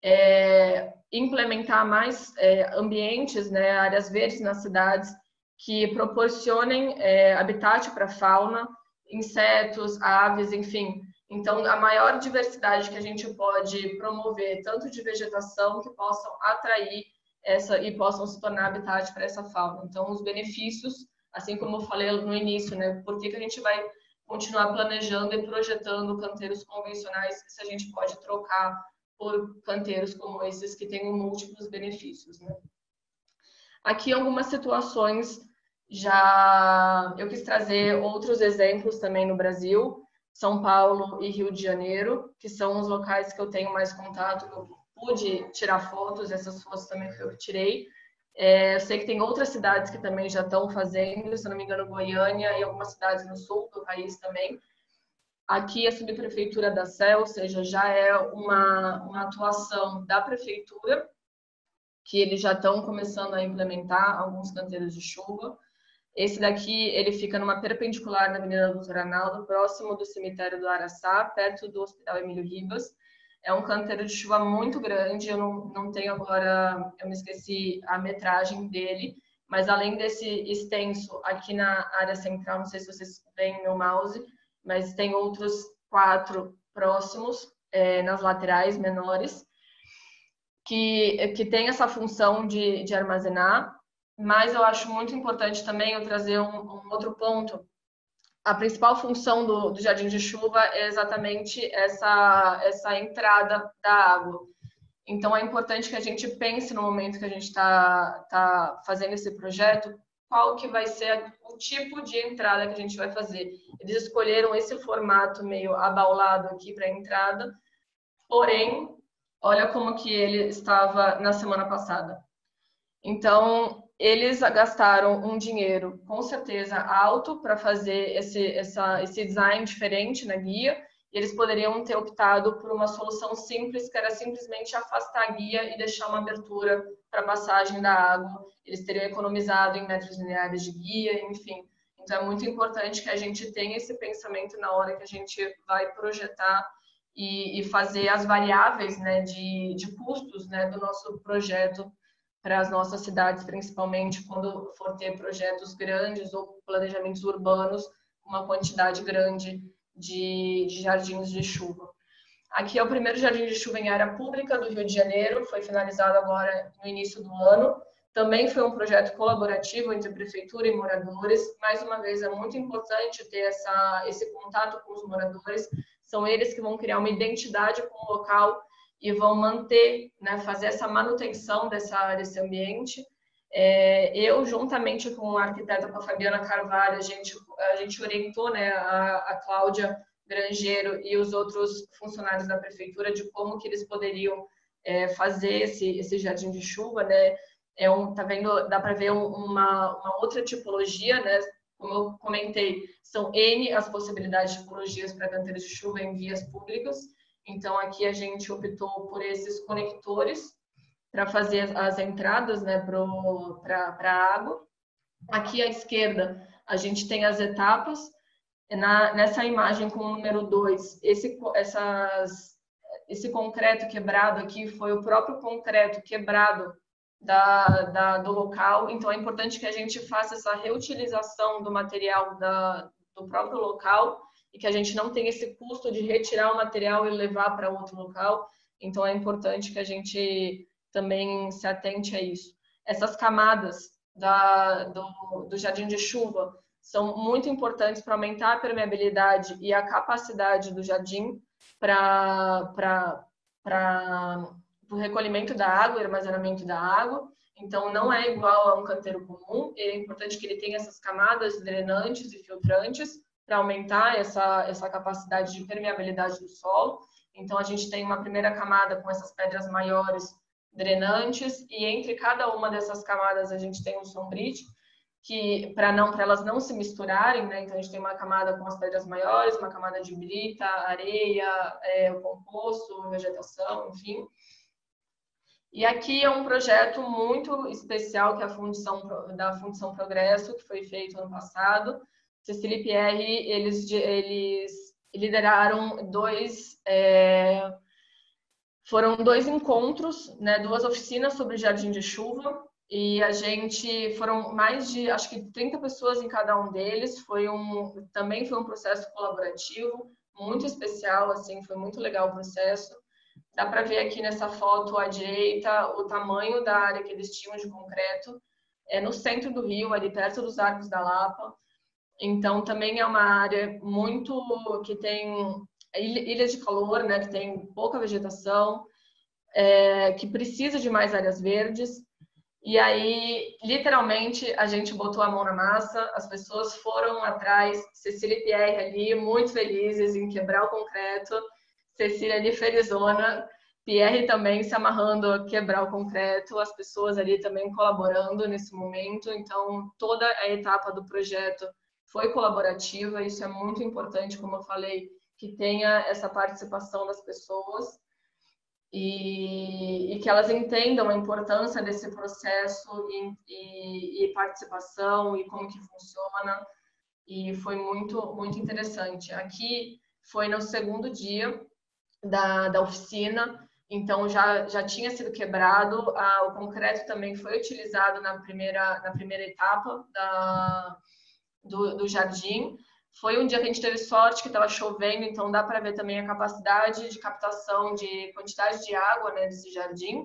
implementar mais ambientes, né, áreas verdes nas cidades que proporcionem habitat para a fauna, insetos, aves, enfim. Então, a maior diversidade que a gente pode promover, tanto de vegetação, que possam atrair e possam se tornar habitat para essa fauna. Então, os benefícios, assim como eu falei no início, né, por que a gente vai continuar planejando e projetando canteiros convencionais se a gente pode trocar por canteiros como esses que têm múltiplos benefícios, né? Aqui algumas situações eu quis trazer outros exemplos também no Brasil, São Paulo e Rio de Janeiro, que são os locais que eu tenho mais contato, que eu pude tirar fotos, essas fotos também que eu tirei. Eu sei que tem outras cidades que também já estão fazendo, se não me engano, Goiânia e algumas cidades no sul do país também. Aqui a subprefeitura da Sé, ou seja, já é uma atuação da prefeitura, que eles já estão começando a implementar alguns canteiros de chuva. Esse daqui, ele fica numa perpendicular na Avenida Doutor Arnaldo, próximo do cemitério do Araçá, perto do Hospital Emílio Ribas. É um canteiro de chuva muito grande, eu não tenho agora, eu me esqueci a metragem dele, mas além desse extenso aqui na área central, não sei se vocês veem meu mouse, mas tem outros 4 próximos, nas laterais menores, que tem essa função de armazenar, mas eu acho muito importante também eu trazer um outro ponto. A principal função do jardim de chuva é exatamente essa entrada da água. Então, é importante que a gente pense no momento que a gente tá fazendo esse projeto, qual que vai ser o tipo de entrada que a gente vai fazer. Eles escolheram esse formato meio abaulado aqui para a entrada, porém, olha como que ele estava na semana passada. Então, eles gastaram um dinheiro, com certeza, alto para fazer esse design diferente na guia, e eles poderiam ter optado por uma solução simples, que era simplesmente afastar a guia e deixar uma abertura para a passagem da água. Eles teriam economizado em metros lineares de guia, enfim. Então, é muito importante que a gente tenha esse pensamento na hora que a gente vai projetar e fazer as variáveis, né, de custos, né, do nosso projeto para as nossas cidades, principalmente quando for ter projetos grandes ou planejamentos urbanos, uma quantidade grande de jardins de chuva. Aqui é o primeiro jardim de chuva em área pública do Rio de Janeiro, foi finalizado agora no início do ano. Também foi um projeto colaborativo entre prefeitura e moradores. Mais uma vez, é muito importante ter esse contato com os moradores. São eles que vão criar uma identidade com o local e vão manter, né, fazer essa manutenção desse ambiente. Eu, juntamente com a arquiteta, com a Fabiana Carvalho, a gente orientou, né, a Cláudia Grangeiro e os outros funcionários da prefeitura de como que eles poderiam fazer esse jardim de chuva, né? Tá vendo, dá para ver uma outra tipologia, né? Como eu comentei, são N as possibilidades de tipologias para canteiros de chuva em vias públicas. Então, aqui a gente optou por esses conectores para fazer as entradas, né, para a água. Aqui à esquerda, a gente tem as etapas. Nessa imagem com o número 2, esse concreto quebrado aqui foi o próprio concreto quebrado do local. Então, é importante que a gente faça essa reutilização do material do próprio local e que a gente não tenha esse custo de retirar o material e levar para outro local. Então, é importante que a gente também se atente a isso. Essas camadas do jardim de chuva são muito importantes para aumentar a permeabilidade e a capacidade do jardim para o recolhimento da água e armazenamento da água. Então, não é igual a um canteiro comum. É importante que ele tenha essas camadas drenantes e filtrantes para aumentar essa capacidade de permeabilidade do solo. Então, a gente tem uma primeira camada com essas pedras maiores drenantes e entre cada uma dessas camadas a gente tem um sombrite, que para elas não se misturarem, né? Então, a gente tem uma camada com as pedras maiores, uma camada de brita, areia, o composto, vegetação, enfim. E aqui é um projeto muito especial, que é da Fundição Progresso, que foi feito ano passado. Cecília e Pierre, eles lideraram foram 2 encontros, né, 2 oficinas sobre jardim de chuva, e foram mais de, acho que 30 pessoas em cada um deles. Também foi um processo colaborativo, muito especial, assim, foi muito legal o processo. Dá para ver aqui nessa foto à direita o tamanho da área que eles tinham de concreto. É no centro do Rio, ali perto dos Arcos da Lapa. Então, também é uma área que tem ilhas de calor, né, que tem pouca vegetação, que precisa de mais áreas verdes. E aí, literalmente, a gente botou a mão na massa, as pessoas foram atrás, Cecília e Pierre ali, muito felizes em quebrar o concreto, Cecília ali felizona, Pierre também se amarrando a quebrar o concreto, as pessoas ali também colaborando nesse momento. Então, toda a etapa do projeto foi colaborativa, isso é muito importante, como eu falei, que tenha essa participação das pessoas e que elas entendam a importância desse processo e participação e como que funciona. E foi muito, muito interessante. Aqui foi no segundo dia da oficina, então já tinha sido quebrado, o concreto também foi utilizado na primeira etapa do jardim. Foi um dia que a gente teve sorte, que estava chovendo, então dá para ver também a capacidade de captação de quantidade de água, né, desse jardim.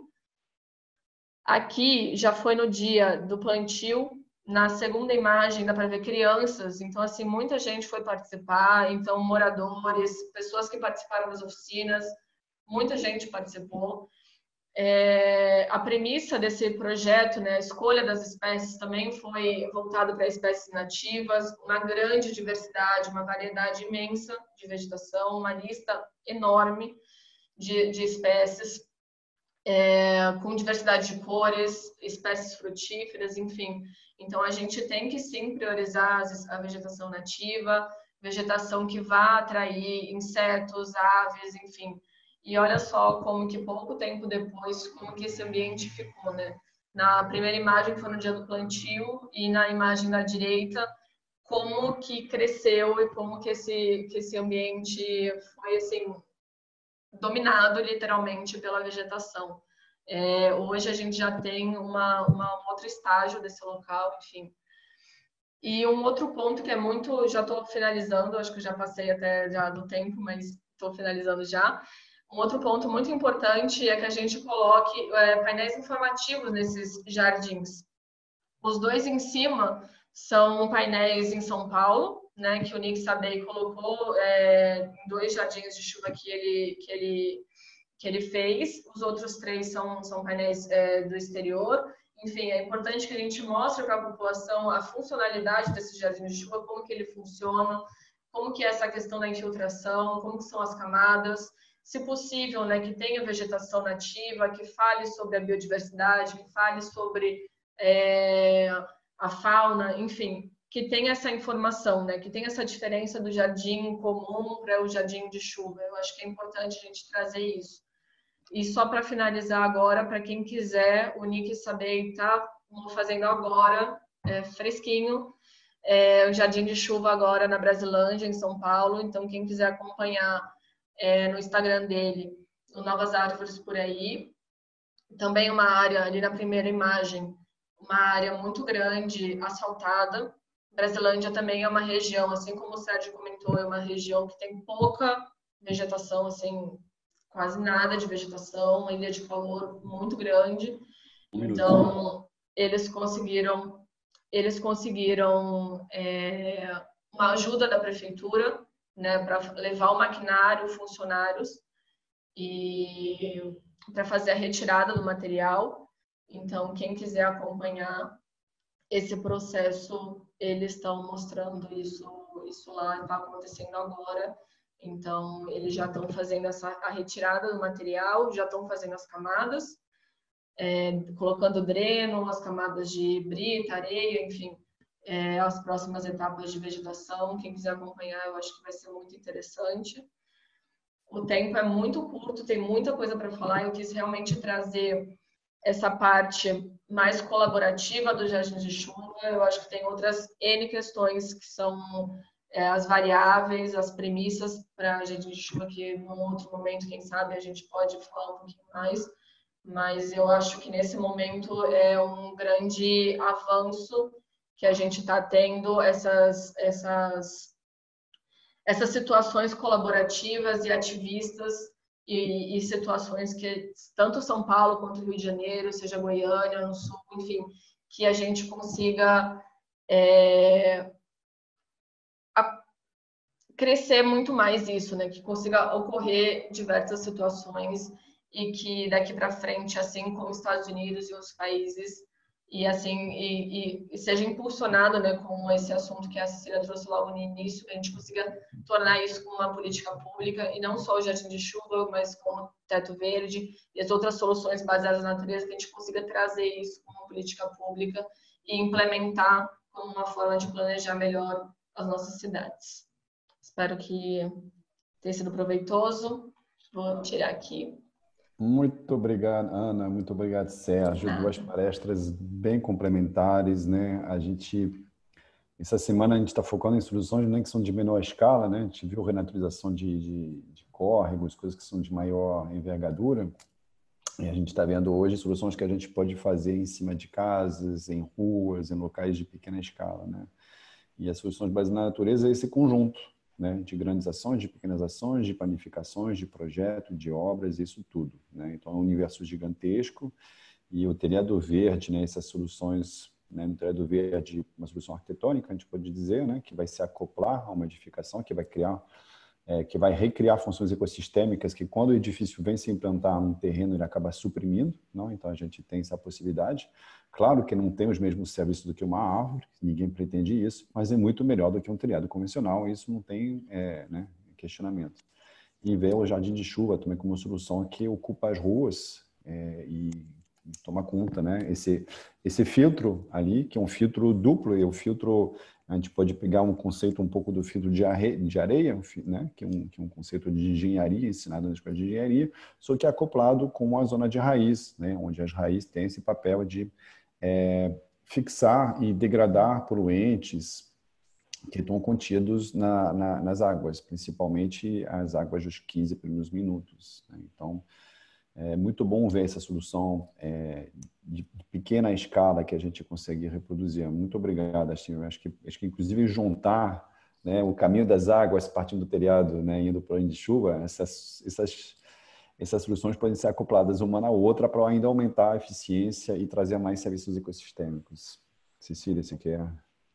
Aqui já foi no dia do plantio. Na segunda imagem dá para ver crianças, então assim, muita gente foi participar, então moradores, pessoas que participaram das oficinas, muita gente participou. A premissa desse projeto, né, a escolha das espécies também foi voltada para espécies nativas, uma grande diversidade, uma variedade imensa de vegetação, uma lista enorme de espécies, com diversidade de cores, espécies frutíferas, enfim. Então, a gente tem que sim priorizar a vegetação nativa, vegetação que vá atrair insetos, aves, enfim. E olha só como que pouco tempo depois, como que esse ambiente ficou, né? Na primeira imagem foi no dia do plantio e na imagem da direita, como que cresceu e como que esse ambiente foi, assim, dominado literalmente pela vegetação. Hoje a gente já tem um outro estágio desse local, enfim. E um outro ponto que é muito, já estou finalizando, acho que já passei até já do tempo, mas estou finalizando já. Um outro ponto muito importante é que a gente coloque painéis informativos nesses jardins. Os 2 em cima são painéis em São Paulo, né, que o Nick Sabei colocou em 2 jardins de chuva que ele fez. Os outros 3 são painéis do exterior. Enfim, é importante que a gente mostre para a população a funcionalidade desses jardins de chuva, como que ele funciona, como que é essa questão da infiltração, como que são as camadas, se possível, né, que tenha vegetação nativa, que fale sobre a biodiversidade, que fale sobre a fauna, enfim, que tenha essa informação, né, que tenha essa diferença do jardim comum para o jardim de chuva. Eu acho que é importante a gente trazer isso. E só para finalizar agora, para quem quiser, o Nick Sabei está fazendo agora, fresquinho, o Jardim de Chuva agora na Brasilândia, em São Paulo. Então, quem quiser acompanhar no Instagram dele, o Novas Árvores por aí. Também uma área, ali na primeira imagem, uma área muito grande, asfaltada. Brasilândia também é uma região, assim como o Sérgio comentou, é uma região que tem pouca vegetação, assim, quase nada de vegetação, uma ilha de calor muito grande. Então, eles conseguiram uma ajuda da prefeitura, né, para levar o maquinário, funcionários, e para fazer a retirada do material. Então, quem quiser acompanhar esse processo, eles estão mostrando isso lá, está acontecendo agora. Então, eles já estão fazendo a retirada do material, já estão fazendo as camadas, colocando dreno, as camadas de brita, areia, enfim, as próximas etapas de vegetação. Quem quiser acompanhar, eu acho que vai ser muito interessante. O tempo é muito curto, tem muita coisa para falar. Eu quis realmente trazer essa parte mais colaborativa do Jardim de Chuva. Eu acho que tem outras N questões que são as variáveis, as premissas para Jardim de Chuva, que num outro momento, quem sabe, a gente pode falar um pouquinho mais. Mas eu acho que nesse momento é um grande avanço que a gente está tendo essas situações colaborativas e ativistas e situações que tanto São Paulo quanto Rio de Janeiro, seja Goiânia, no Sul, enfim, que a gente consiga crescer muito mais isso, né? Que consiga ocorrer diversas situações e que daqui para frente, assim como os Estados Unidos e outros países, e assim e seja impulsionado, né, com esse assunto que a Cecília trouxe logo no início, que a gente consiga tornar isso como uma política pública, e não só o Jardim de Chuva, mas como o Teto Verde e as outras soluções baseadas na natureza, que a gente consiga trazer isso como uma política pública e implementar como uma forma de planejar melhor as nossas cidades. Espero que tenha sido proveitoso. Vou tirar aqui. Muito obrigado, Ana. Muito obrigado, Sérgio. Duas palestras bem complementares, né? Essa semana a gente está focando em soluções, né, que são de menor escala, né? A gente viu renaturalização de córregos, coisas que são de maior envergadura. E a gente está vendo hoje soluções que a gente pode fazer em cima de casas, em ruas, em locais de pequena escala, né? E as soluções baseadas na natureza é esse conjunto, né, de grandes ações, de pequenas ações, de planificações, de projeto, de obras, isso tudo, né? Então é um universo gigantesco e o telhado verde, né, essas soluções, né, no telhado verde, uma solução arquitetônica, a gente pode dizer, né, que vai se acoplar a uma edificação, que vai recriar funções ecossistêmicas que, quando o edifício vem se implantar num terreno, ele acaba suprimindo, não? Então a gente tem essa possibilidade. Claro que não tem os mesmos serviços do que uma árvore, ninguém pretende isso, mas é muito melhor do que um telhado convencional, e isso não tem né, questionamento. E ver o Jardim de Chuva também como solução que ocupa as ruas e toma conta, né? Esse filtro ali, que é um filtro duplo, e o filtro, a gente pode pegar um conceito um pouco do filtro de areia, né? Que é um conceito de engenharia, ensinado na escola de engenharia, só que acoplado com a zona de raiz, né? Onde as raízes têm esse papel de fixar e degradar poluentes que estão contidos nas águas, principalmente as águas dos 15 primeiros minutos, né? Então, é muito bom ver essa solução de pequena escala que a gente consegue reproduzir. Muito obrigado, Astinho. Acho que inclusive juntar, né, o caminho das águas partindo do telhado, né, indo para o de chuva, essas soluções podem ser acopladas uma na outra para ainda aumentar a eficiência e trazer mais serviços ecossistêmicos. Cecília, você quer?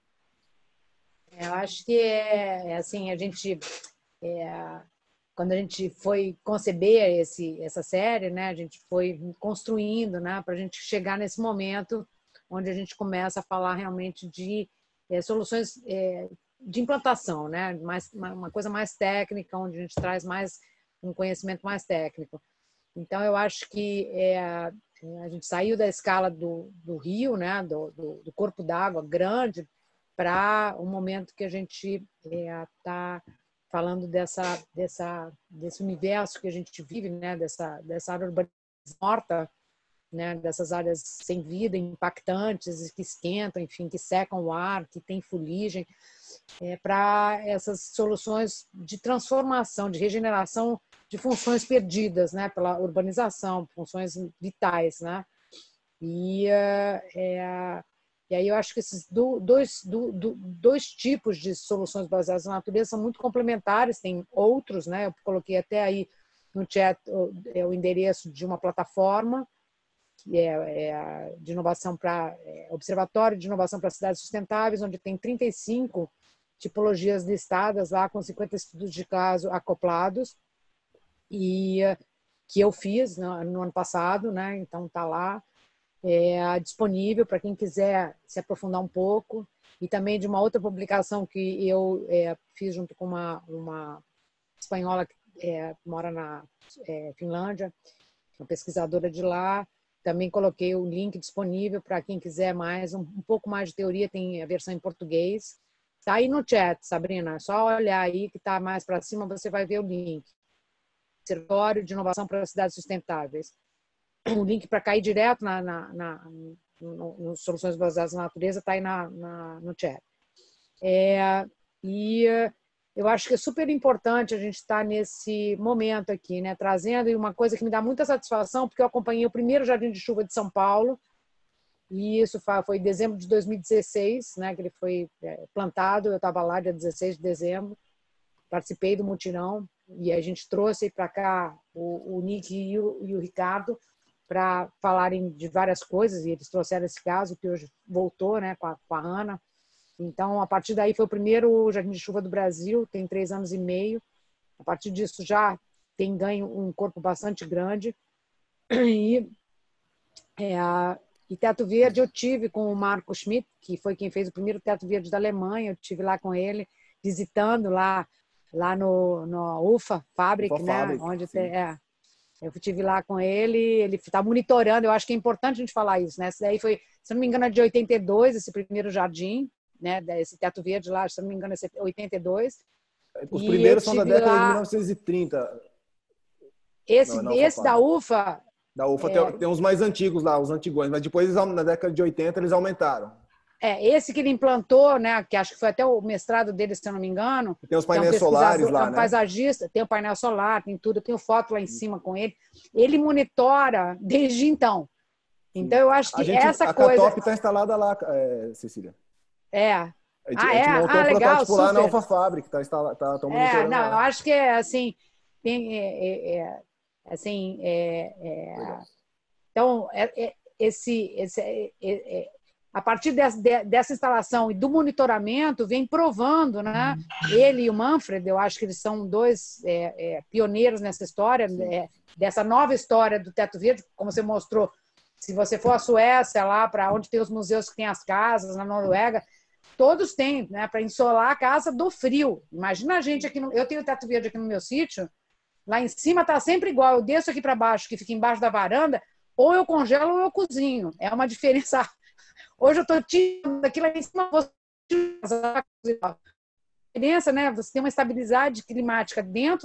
Eu acho que assim, a gente quando a gente foi conceber essa série, né, a gente foi construindo, né, para a gente chegar nesse momento onde a gente começa a falar realmente de soluções de implantação, né, uma coisa mais técnica, onde a gente traz mais um conhecimento mais técnico. Então, eu acho que a gente saiu da escala do rio, né, do corpo d'água grande, para um momento que a gente está falando desse universo que a gente vive, né, dessa área urbana morta, né, dessas áreas sem vida, impactantes, que esquentam, enfim, que secam o ar, que tem fuligem, para essas soluções de transformação, de regeneração de funções perdidas, né, pela urbanização, funções vitais, né? E aí eu acho que esses dois tipos de soluções baseadas na natureza são muito complementares, tem outros, né? Eu coloquei até aí no chat o endereço de uma plataforma que de inovação para Observatório de Inovação para Cidades Sustentáveis, onde tem 35 tipologias listadas lá, com 50 estudos de caso acoplados, e que eu fiz no ano passado, né? Então está lá disponível para quem quiser se aprofundar um pouco, e também de uma outra publicação que eu fiz junto com uma espanhola que mora na Finlândia, uma pesquisadora de lá. Também coloquei o link disponível para quem quiser mais, um pouco mais de teoria, tem a versão em português. Está aí no chat, Sabrina, é só olhar aí que está mais para cima, você vai ver o link. Observatório de Inovação para Cidades Sustentáveis. O link para cair direto nas soluções baseadas na natureza está aí no chat. E eu acho que é super importante a gente estar nesse momento aqui, né, trazendo uma coisa que me dá muita satisfação, porque eu acompanhei o primeiro Jardim de Chuva de São Paulo, e isso foi em dezembro de 2016, né, que ele foi plantado. Eu estava lá dia 16 de dezembro, participei do mutirão, e a gente trouxe para cá o Nick e o Ricardo para falarem de várias coisas, e eles trouxeram esse caso que hoje voltou, né, com a Ana. Então, a partir daí foi o primeiro Jardim de Chuva do Brasil, tem 3 anos e meio. A partir disso já tem ganho um corpo bastante grande. E Teto Verde eu tive com o Marco Schmidt, que foi quem fez o primeiro Teto Verde da Alemanha. Eu tive lá com ele, visitando lá no UFA Fabric, UFA né? Fabric, Onde eu estive lá com ele está monitorando. Eu acho que é importante a gente falar isso, né? Esse daí foi, se não me engano, é de 82, esse primeiro jardim, né? Esse Teto Verde lá, se não me engano, é 82. Os primeiros são da década de lá, 1930. Esse da UFA... Da UFA tem uns mais antigos lá, os antigões, mas depois, na década de 80, eles aumentaram. Esse que ele implantou, né, que acho que foi até o mestrado dele, se eu não me engano. Tem os painéis solares lá, né? Paisagista, tem o painel solar, tem tudo, eu tenho foto lá em cima com ele. Ele monitora desde então. Então, eu acho que essa coisa... A Catop está instalada lá, Cecília. A gente montou um legal, protótipo super. lá na UFA Fabric, estão monitorando não, lá. eu acho que então, a partir dessa instalação e do monitoramento, vem provando, né? Ele e o Manfred, eu acho que eles são dois pioneiros nessa história, dessa nova história do Teto Verde, como você mostrou. Se você for à Suécia, lá para onde tem os museus que tem as casas, na Noruega, todos têm, né? Para insolar a casa do frio. Imagina a gente aqui, eu tenho Teto Verde aqui no meu sítio, lá em cima está sempre igual. Eu desço aqui para baixo, que fica embaixo da varanda, ou eu congelo ou eu cozinho. É uma diferença. Hoje eu estou tirando daqui lá em cima. A diferença, né? Você tem uma estabilidade climática dentro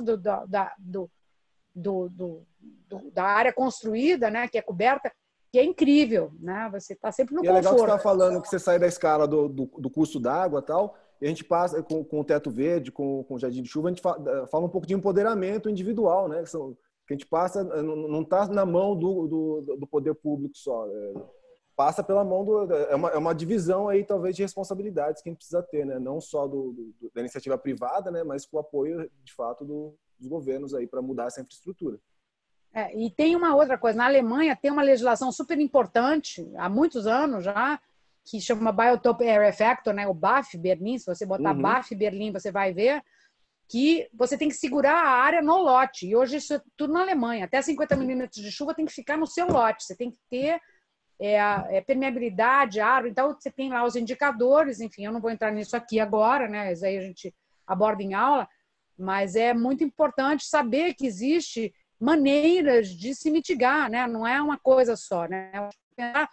da área construída, né? Que é coberta, que é incrível, né? Você está sempre no conforto. É legal que você está falando que você sai da escala do curso d'água e tal. E a gente passa com o Teto Verde, com o Jardim de Chuva, a gente fala um pouco de empoderamento individual, né? Que a gente passa, não está na mão do poder público só, passa pela mão é uma divisão aí talvez de responsabilidades que a gente precisa ter, né? Não só da iniciativa privada, né? Mas com o apoio de fato dos governos aí para mudar essa infraestrutura. E tem uma outra coisa, na Alemanha tem uma legislação super importante há muitos anos já, que chama Biotope Area Factor, né? O BAF Berlim. Se você botar BAF Berlim, você vai ver que você tem que segurar a área no lote. E hoje isso é tudo na Alemanha. Até 50 milímetros de chuva tem que ficar no seu lote. Você tem que ter permeabilidade, árvore. Então, você tem lá os indicadores. Enfim, eu não vou entrar nisso aqui agora, né? Isso aí a gente aborda em aula. Mas é muito importante saber que existe maneiras de se mitigar, né? Não é uma coisa só, né? É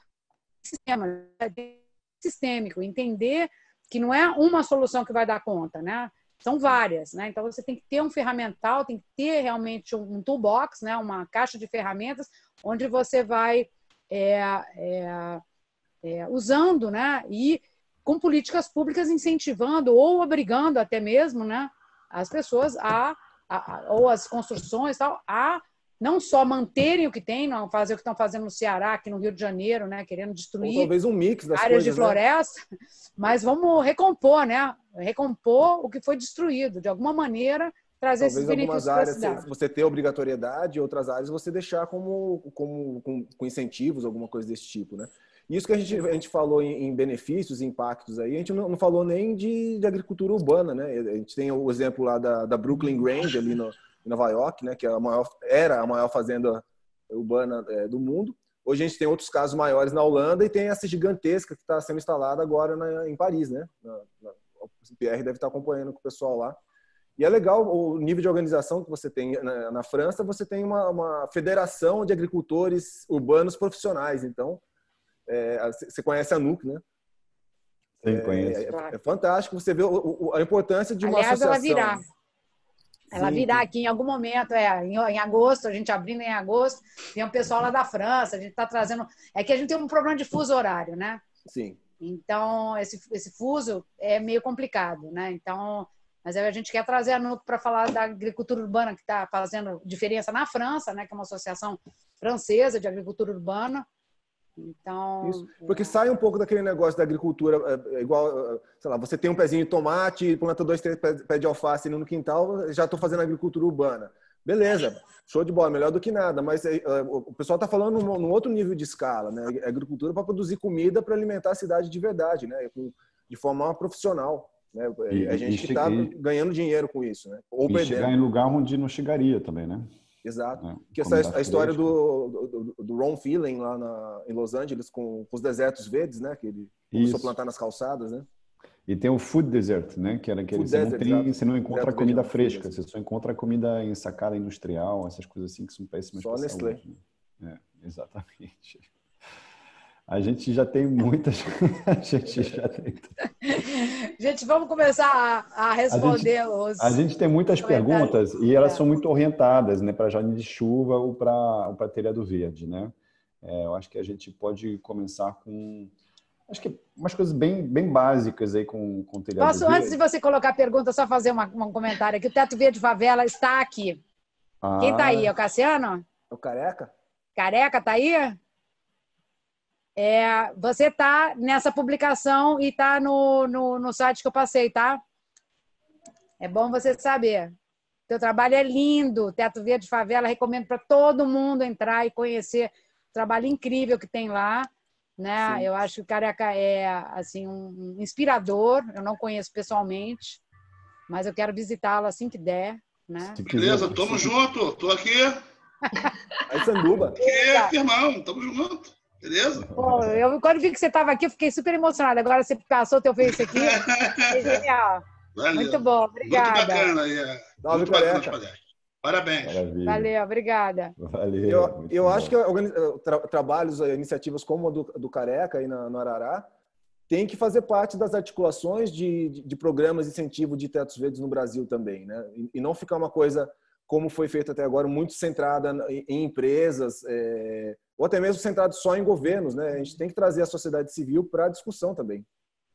sistêmico, entender que não é uma solução que vai dar conta, né? São várias, né? Então você tem que ter um ferramental, tem que ter realmente um toolbox, né? Uma caixa de ferramentas onde você vai usando, né? E com políticas públicas incentivando ou obrigando até mesmo, né, as pessoas ou as construções tal, a não só manterem o que tem, não fazer o que estão fazendo no Ceará, aqui no Rio de Janeiro, né, querendo destruir ou talvez um mix das áreas coisas, de floresta, né? Mas vamos recompor, né? Recompor o que foi destruído, de alguma maneira trazer esses talvez benefícios algumas para a áreas cidade. você ter obrigatoriedade, outras áreas você deixar com incentivos, alguma coisa desse tipo, né? Isso que a gente falou em benefícios, impactos aí, a gente não falou nem de agricultura urbana, né? A gente tem o exemplo lá da Brooklyn Grange, ali em Nova York, né? Que era a maior fazenda urbana do mundo. Hoje a gente tem outros casos maiores na Holanda e tem essa gigantesca que está sendo instalada agora em Paris, né? O Pierre deve estar acompanhando com o pessoal lá. E é legal o nível de organização que você tem na França. Você tem uma federação de agricultores urbanos profissionais. Então, você conhece a NUC, né? Sim, conheço. É fantástico você ver a importância de uma associação. Ela virá aqui em algum momento, em agosto, a gente abrindo em agosto, tem um pessoal lá da França, a gente está trazendo... É que a gente tem um problema de fuso horário, né? Sim. Então, esse fuso é meio complicado, né? Então, mas a gente quer trazer a NUC para falar da agricultura urbana, que está fazendo diferença na França, né? Que é uma associação francesa de agricultura urbana. Então, isso, porque sai um pouco daquele negócio da agricultura, igual, sei lá, você tem um pezinho de tomate, planta 2, 3 pés de alface no quintal, já estou fazendo agricultura urbana. Beleza, show de bola, melhor do que nada, mas o pessoal está falando num outro nível de escala, né? Agricultura para produzir comida para alimentar a cidade de verdade, né? De forma profissional. Né? A gente que está ganhando dinheiro com isso, né? Ou perdendo. Chegar em lugar onde não chegaria também, né? Exato. Que a história do Ron Phelan lá em Los Angeles com os desertos verdes, né? Que ele começou a plantar nas calçadas, né? E tem o Food Desert, né? Que era que você não encontra comida fresca, você só encontra comida ensacada industrial, essas coisas assim que são péssimas para a saúde. Né? Exatamente. A gente já tem muitas... Gente, vamos começar a responder a gente tem muitas perguntas e elas são muito orientadas, né, para jardim de chuva ou para telhado verde, né? Eu acho que a gente pode começar com... Acho que umas coisas bem básicas aí com telhado verde. Antes de você colocar a pergunta, só fazer um comentário aqui. O Teto Verde Favela está aqui. Quem está aí? É o Cassiano? É o Careca? Careca está aí? Você está nessa publicação e está no site que eu passei, tá? É bom você saber. Teu trabalho é lindo. Teto Verde Favela, recomendo para todo mundo entrar e conhecer o trabalho incrível que tem lá. Né? Eu acho que o Careca é assim, um inspirador. Eu não conheço pessoalmente, mas eu quero visitá-lo assim que der. Né? Beleza, tamo junto. Tô aqui. Aí, Sanduba. Irmão, tamo junto. Beleza? Bom, quando vi que você estava aqui, eu fiquei super emocionada. Agora você passou o teu Face aqui. É genial. Valeu. Muito bom, obrigada. Muito bacana. Muito bacana. Parabéns. Maravilha. Valeu, obrigada. Valeu. Eu acho que trabalhos, iniciativas como a do Careca aí no Arará tem que fazer parte das articulações de programas de incentivo de tetos verdes no Brasil também, né? E não ficar uma coisa como foi feito até agora, muito centrada em empresas, ou até mesmo centrado só em governos, né? A gente tem que trazer a sociedade civil para a discussão também.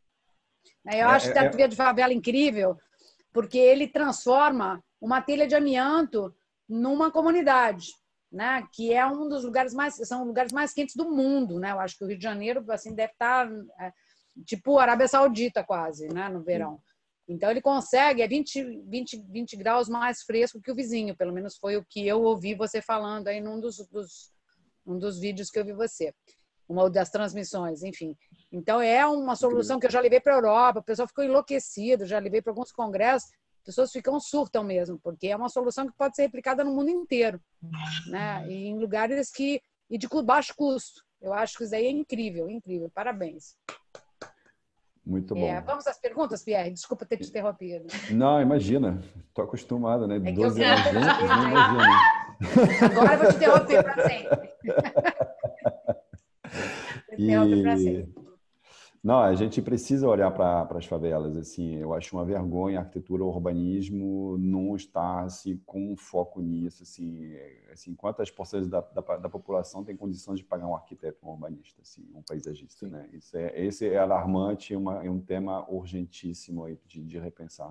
Eu acho o Teto Verde Favela incrível, porque ele transforma uma telha de amianto numa comunidade, né? Que é um dos lugares são lugares mais quentes do mundo, né? Eu acho que o Rio de Janeiro assim deve estar tipo Arábia Saudita quase, né? No verão. Então ele consegue 20 graus mais fresco que o vizinho, pelo menos foi o que eu ouvi você falando aí num dos vídeos que eu vi você, uma das transmissões, enfim. Então é uma solução que eu já levei para a Europa, o pessoal ficou enlouquecido, já levei para alguns congressos, pessoas surtam mesmo, porque é uma solução que pode ser replicada no mundo inteiro, né? E em lugares e de baixo custo. Eu acho que isso aí é incrível, incrível. Parabéns. Muito bom. Vamos às perguntas, Pierre? Desculpa ter te interrompido. Não, imagina. Estou acostumada, né? 12 anos juntos, imagina. Agora eu vou te interromper para sempre. Não, a gente precisa olhar para as favelas. Assim, eu acho uma vergonha a arquitetura, o urbanismo não estar assim, com foco nisso. Assim, quantas porções da população tem condições de pagar um arquiteto, um urbanista, assim, um paisagista, Sim. né? Esse é alarmante, é um tema urgentíssimo aí de repensar.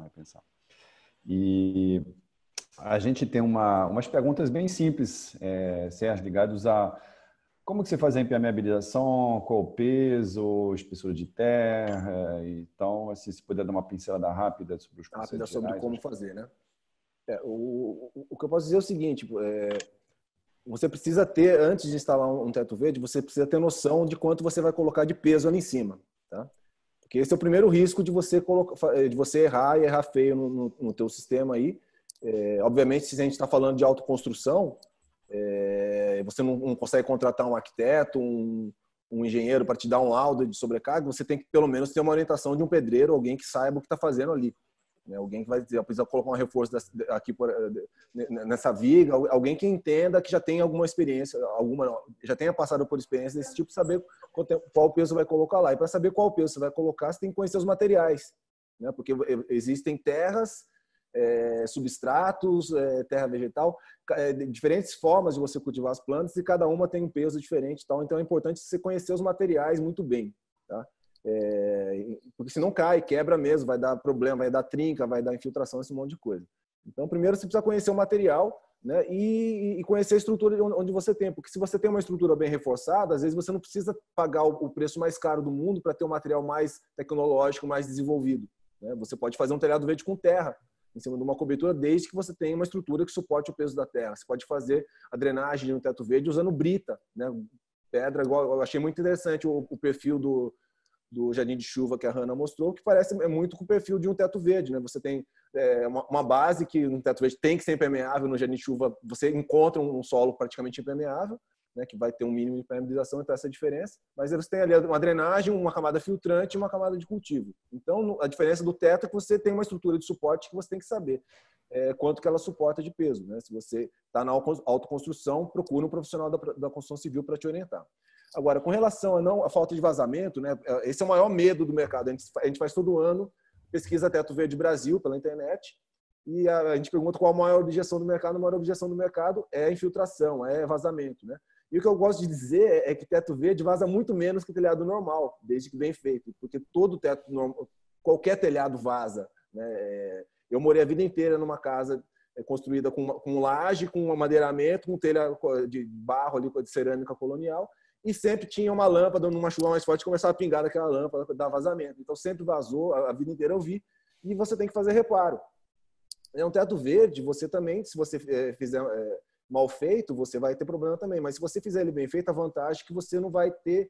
E a gente tem umas perguntas bem simples, Sérgio, ligados a como que você faz a impermeabilização, qual o peso, espessura de terra. Então, assim, se puder dar uma pincelada rápida sobre os conceitos Sobre gerais, como fazer, né? O que eu posso dizer é o seguinte, você precisa ter, antes de instalar um teto verde, você precisa ter noção de quanto você vai colocar de peso ali em cima, tá? Porque esse é o primeiro risco de você errar e errar feio no teu sistema aí. Obviamente, se a gente está falando de autoconstrução, você não consegue contratar um arquiteto, um engenheiro para te dar um laudo de sobrecarga, você tem que pelo menos ter uma orientação de um pedreiro, alguém que saiba o que está fazendo ali. Alguém que vai dizer, precisa colocar um reforço aqui nessa viga, alguém que entenda, que já tenha alguma experiência, já tenha passado por experiência desse tipo, saber qual peso vai colocar lá. E para saber qual peso você vai colocar, você tem que conhecer os materiais, né? Porque existem terras, substratos, terra vegetal, diferentes formas de você cultivar as plantas e cada uma tem um peso diferente, tal. Então é importante você conhecer os materiais muito bem, tá? Porque se não cai, quebra mesmo, vai dar problema, vai dar trinca, vai dar infiltração, esse monte de coisa. Então, primeiro você precisa conhecer o material, né, e conhecer a estrutura onde você tem, porque se você tem uma estrutura bem reforçada, às vezes você não precisa pagar o preço mais caro do mundo para ter um material mais tecnológico, mais desenvolvido, né? Você pode fazer um telhado verde com terra, em cima de uma cobertura, desde que você tenha uma estrutura que suporte o peso da terra. Você pode fazer a drenagem de um teto verde usando brita, né? Pedra, igual, eu achei muito interessante o perfil do jardim de chuva que a Hanna mostrou, que parece muito com o perfil de um teto verde, né? Você tem uma base que um teto verde tem que ser impermeável, no jardim de chuva você encontra um solo praticamente impermeável, né? Que vai ter um mínimo de impermeabilização, então essa é a diferença, mas você tem ali uma drenagem, uma camada filtrante e uma camada de cultivo. Então, a diferença do teto é que você tem uma estrutura de suporte que você tem que saber quanto que ela suporta de peso, né? Se você está na autoconstrução, procura um profissional da construção civil para te orientar. Agora, com relação à falta de vazamento, né, esse é o maior medo do mercado. A gente faz todo ano pesquisa Teto Verde Brasil pela internet e a gente pergunta qual a maior objeção do mercado. A maior objeção do mercado é a infiltração, é vazamento, né? E o que eu gosto de dizer é que teto verde vaza muito menos que telhado normal, desde que bem feito, porque todo teto normal, qualquer telhado vaza, né? Eu morei a vida inteira numa casa construída com laje, com amadeiramento, com telha de barro ali, de cerâmica colonial, e sempre tinha uma lâmpada, numa chuva mais forte, começava a pingar daquela lâmpada, dar vazamento. Então sempre vazou, a vida inteira eu vi, e você tem que fazer reparo. Um teto verde, você também, se você fizer mal feito, você vai ter problema também, mas se você fizer ele bem feito, a vantagem é que você não vai ter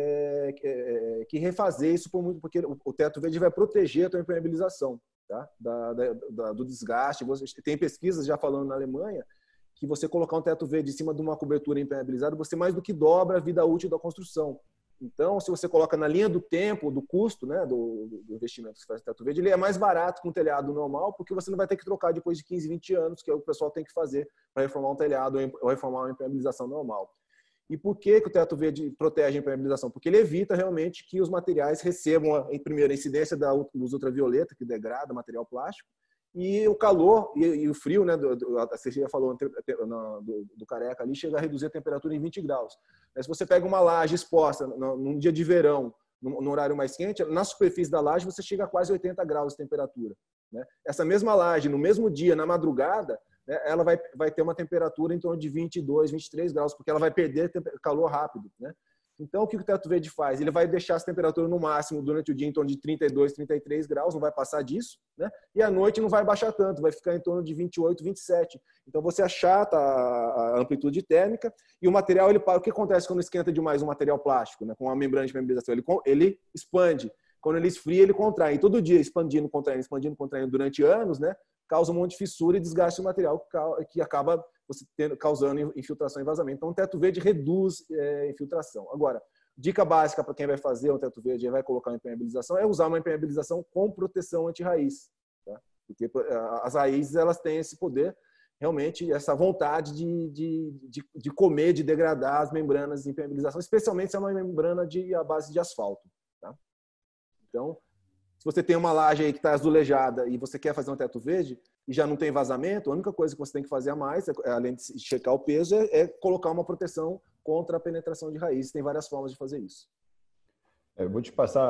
que refazer isso por muito, porque o teto verde vai proteger a tua impermeabilização, tá? Do desgaste. Tem pesquisas já falando na Alemanha que você colocar um teto verde em cima de uma cobertura impermeabilizada, você mais do que dobra a vida útil da construção. Então, se você coloca na linha do tempo, do custo, né, do investimento que você faz no teto verde, ele é mais barato que um telhado normal, porque você não vai ter que trocar depois de 15, 20 anos, que é o que o pessoal tem que fazer para reformar um telhado ou reformar uma impermeabilização normal. E por que o teto verde protege a impermeabilização? Porque ele evita realmente que os materiais recebam, em primeira incidência, da luz ultravioleta, que degrada material plástico, e o calor e o frio, né, a Cecília falou do Careca ali, chega a reduzir a temperatura em 20 graus. Mas se você pega uma laje exposta num dia de verão, no horário mais quente, na superfície da laje você chega a quase 80 graus de temperatura, né? Essa mesma laje, no mesmo dia, na madrugada, né, ela vai ter uma temperatura em torno de 22, 23 graus, porque ela vai perder calor rápido, né? Então, o que o teto verde faz? Ele vai deixar essa temperatura no máximo durante o dia em torno de 32, 33 graus, não vai passar disso, né? E à noite não vai baixar tanto, vai ficar em torno de 28, 27. Então, você achata a amplitude térmica e o material, o que acontece quando esquenta demais um material plástico, né, com a membrana de impermeabilização? Ele expande. Quando ele esfria, ele contrai. E todo dia, expandindo, contraindo durante anos, né, causa um monte de fissura e desgaste do material que acaba você causando infiltração e vazamento. Então, o teto verde reduz infiltração. Agora, dica básica para quem vai fazer um teto verde e vai colocar uma impermeabilização é usar uma impermeabilização com proteção anti-raiz, tá? Porque as raízes, elas têm esse poder, realmente, essa vontade de comer, de degradar as membranas de impermeabilização, especialmente se é uma membrana à base de asfalto, tá? Então, se você tem uma laje aí que está azulejada e você quer fazer um teto verde e já não tem vazamento, a única coisa que você tem que fazer a mais, além de checar o peso, é colocar uma proteção contra a penetração de raízes. Tem várias formas de fazer isso. Eu vou te passar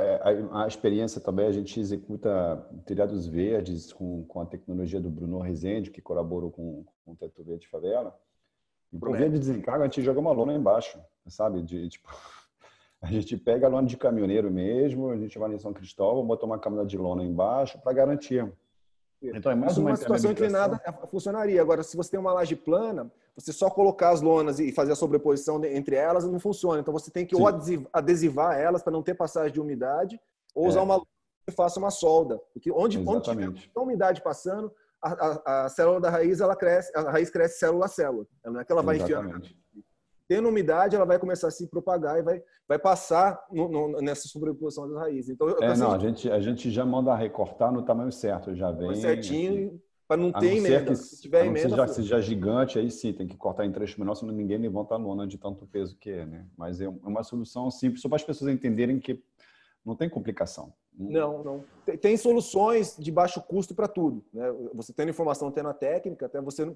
a experiência também. A gente executa telhados verdes com a tecnologia do Bruno Rezende, que colaborou com o Teto Verde Favela. E por via de desencargo, a gente joga uma lona embaixo, sabe? Tipo, a gente pega a lona de caminhoneiro mesmo, a gente vai em São Cristóvão, bota uma camada de lona embaixo para garantir. Então, é mais uma situação inclinada funcionaria. Agora, se você tem uma laje plana, você só colocar as lonas e fazer a sobreposição entre elas não funciona. Então, você tem que ou adesivar elas para não ter passagem de umidade, ou usar uma lona que faça uma solda. Porque onde tiver a umidade passando, a célula da raiz, ela cresce, a raiz cresce célula a célula. Não é que ela vai enfiar. Tendo umidade, ela vai começar a se propagar e vai passar nessa sobreposição das raízes. Então, a gente já manda recortar no tamanho certo, já vem certinho, para não ter emenda. Se tiver emenda, se já gigante, aí sim, tem que cortar em trechos menores, senão ninguém levanta a lona de tanto peso que é, né? Mas é uma solução simples, só para as pessoas entenderem que não tem complicação. Não. Tem soluções de baixo custo para tudo, né? Você tendo informação, tendo a técnica, até você...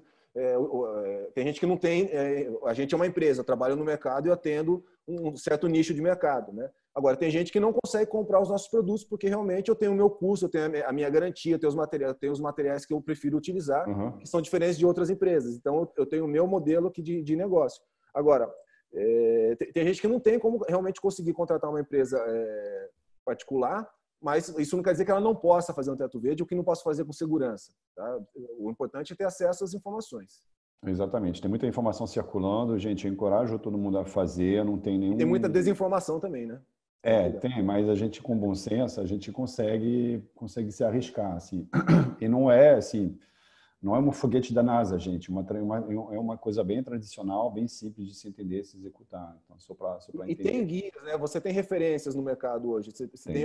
tem gente que não tem... a gente é uma empresa, eu trabalho no mercado e eu atendo um certo nicho de mercado, né? Agora, tem gente que não consegue comprar os nossos produtos porque realmente eu tenho o meu custo, eu tenho a minha garantia, eu tenho os materiais que eu prefiro utilizar, que são diferentes de outras empresas. Então, eu tenho o meu modelo aqui de negócio. Agora, tem gente que não tem como realmente conseguir contratar uma empresa particular, mas isso não quer dizer que ela não possa fazer um teto verde ou que não possa fazer com segurança. Tá? O importante é ter acesso às informações. Exatamente. Tem muita informação circulando, gente, eu encorajo todo mundo a fazer, não tem nenhum... Tem muita desinformação também, né? Tem, mas a gente com bom senso, a gente consegue se arriscar, assim. E não é, assim, não é um foguete da NASA, gente, é uma coisa bem tradicional, bem simples de se entender e se executar. Então, só para entender. E tem guias, né? Você tem referências no mercado hoje. Você tem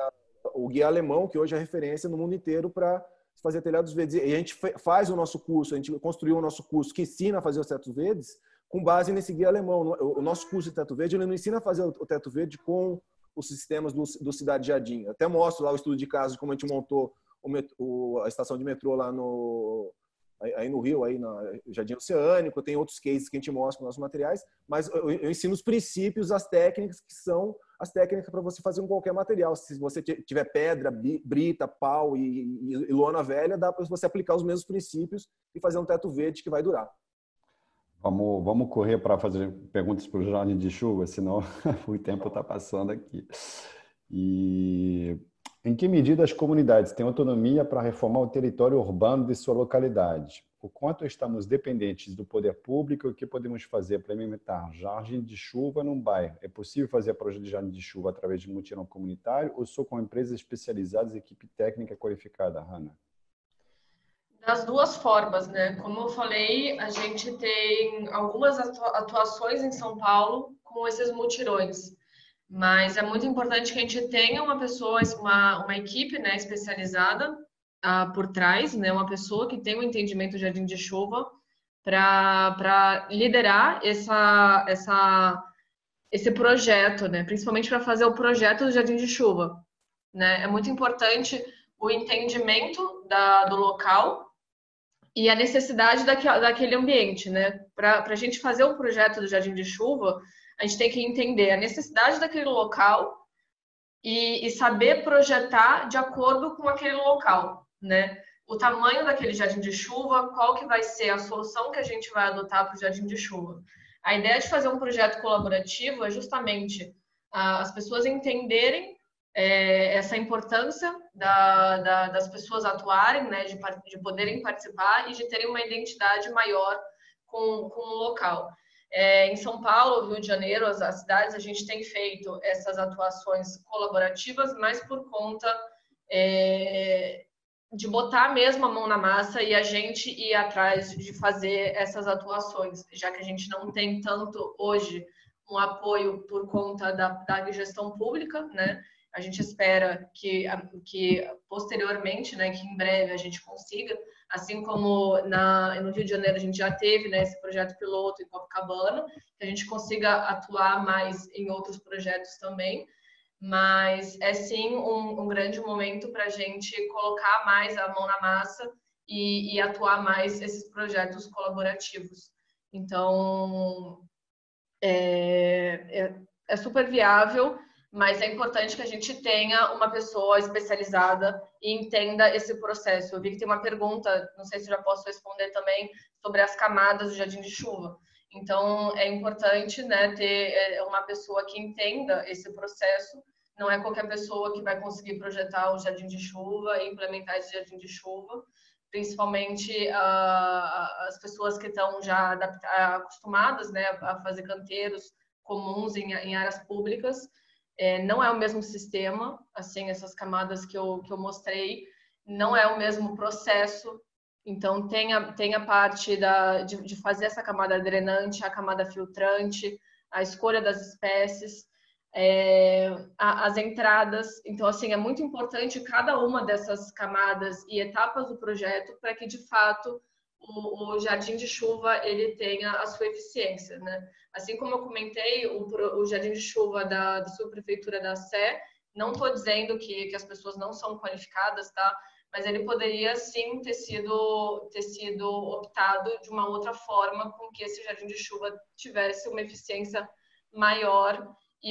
o guia alemão, que hoje é referência no mundo inteiro para fazer telhados verdes. E a gente faz o nosso curso, a gente construiu o nosso curso que ensina a fazer os tetos verdes com base nesse guia alemão. O nosso curso de teto verde, ele não ensina a fazer o teto verde com os sistemas do Cidade Jardim. Eu até mostro lá o estudo de caso de como a gente montou a estação de metrô lá aí no Rio, aí no Jardim Oceânico. Tem outros cases que a gente mostra com nossos materiais, mas eu ensino os princípios, as técnicas que são as técnicas para você fazer com qualquer material. Se você tiver pedra, brita, pau e lona velha, dá para você aplicar os mesmos princípios e fazer um teto verde que vai durar. Vamos correr para fazer perguntas para o Jardim de Chuva, senão o tempo está passando aqui. E em que medida as comunidades têm autonomia para reformar o território urbano de sua localidade? O quanto estamos dependentes do poder público e o que podemos fazer para implementar jardim de chuva num bairro? É possível fazer projeto de jardim de chuva através de mutirão comunitário ou só com empresas especializadas e equipe técnica qualificada, Hanna? Das duas formas, né? Como eu falei, a gente tem algumas atuações em São Paulo com esses mutirões. Mas é muito importante que a gente tenha uma pessoa, uma equipe, né, especializada por trás, né, uma pessoa que tenha um entendimento de jardim de chuva para liderar esse projeto, né, principalmente para fazer o projeto do jardim de chuva. Né? É muito importante o entendimento do local e a necessidade daquele ambiente. Né? Para a gente fazer o projeto do jardim de chuva, a gente tem que entender a necessidade daquele local e saber projetar de acordo com aquele local, né? O tamanho daquele jardim de chuva, qual que vai ser a solução que a gente vai adotar para o jardim de chuva. A ideia de fazer um projeto colaborativo é justamente as pessoas entenderem essa importância das pessoas atuarem, né? De poderem participar e de terem uma identidade maior com o local. Em São Paulo, Rio de Janeiro, as cidades, a gente tem feito essas atuações colaborativas, mas por conta de botar mesmo a mão na massa e a gente ir atrás de fazer essas atuações, já que a gente não tem tanto hoje um apoio por conta da gestão pública, né? A gente espera que posteriormente, né, que em breve a gente consiga, assim como no Rio de Janeiro a gente já teve, né, esse projeto piloto em Copacabana, que a gente consiga atuar mais em outros projetos também. mas é sim um grande momento para a gente colocar mais a mão na massa e atuar mais esses projetos colaborativos. Então, é super viável, mas é importante que a gente tenha uma pessoa especializada e entenda esse processo. Eu vi que tem uma pergunta, não sei se já posso responder também, sobre as camadas do jardim de chuva. Então, é importante, né, ter uma pessoa que entenda esse processo. Não é qualquer pessoa que vai conseguir projetar o jardim de chuva e implementar esse jardim de chuva. Principalmente as pessoas que estão já acostumadas, né, a fazer canteiros comuns em áreas públicas. Não é o mesmo sistema, assim, essas camadas que eu mostrei, não é o mesmo processo. Então, tem a parte de fazer essa camada drenante, a camada filtrante, a escolha das espécies, as entradas. Então, assim, é muito importante cada uma dessas camadas e etapas do projeto para que, de fato, o jardim de chuva ele tenha a sua eficiência, né? Assim como eu comentei, o jardim de chuva da subprefeitura da Sé, não estou dizendo que as pessoas não são qualificadas, tá? Mas ele poderia sim ter sido optado de uma outra forma, com que esse jardim de chuva tivesse uma eficiência maior e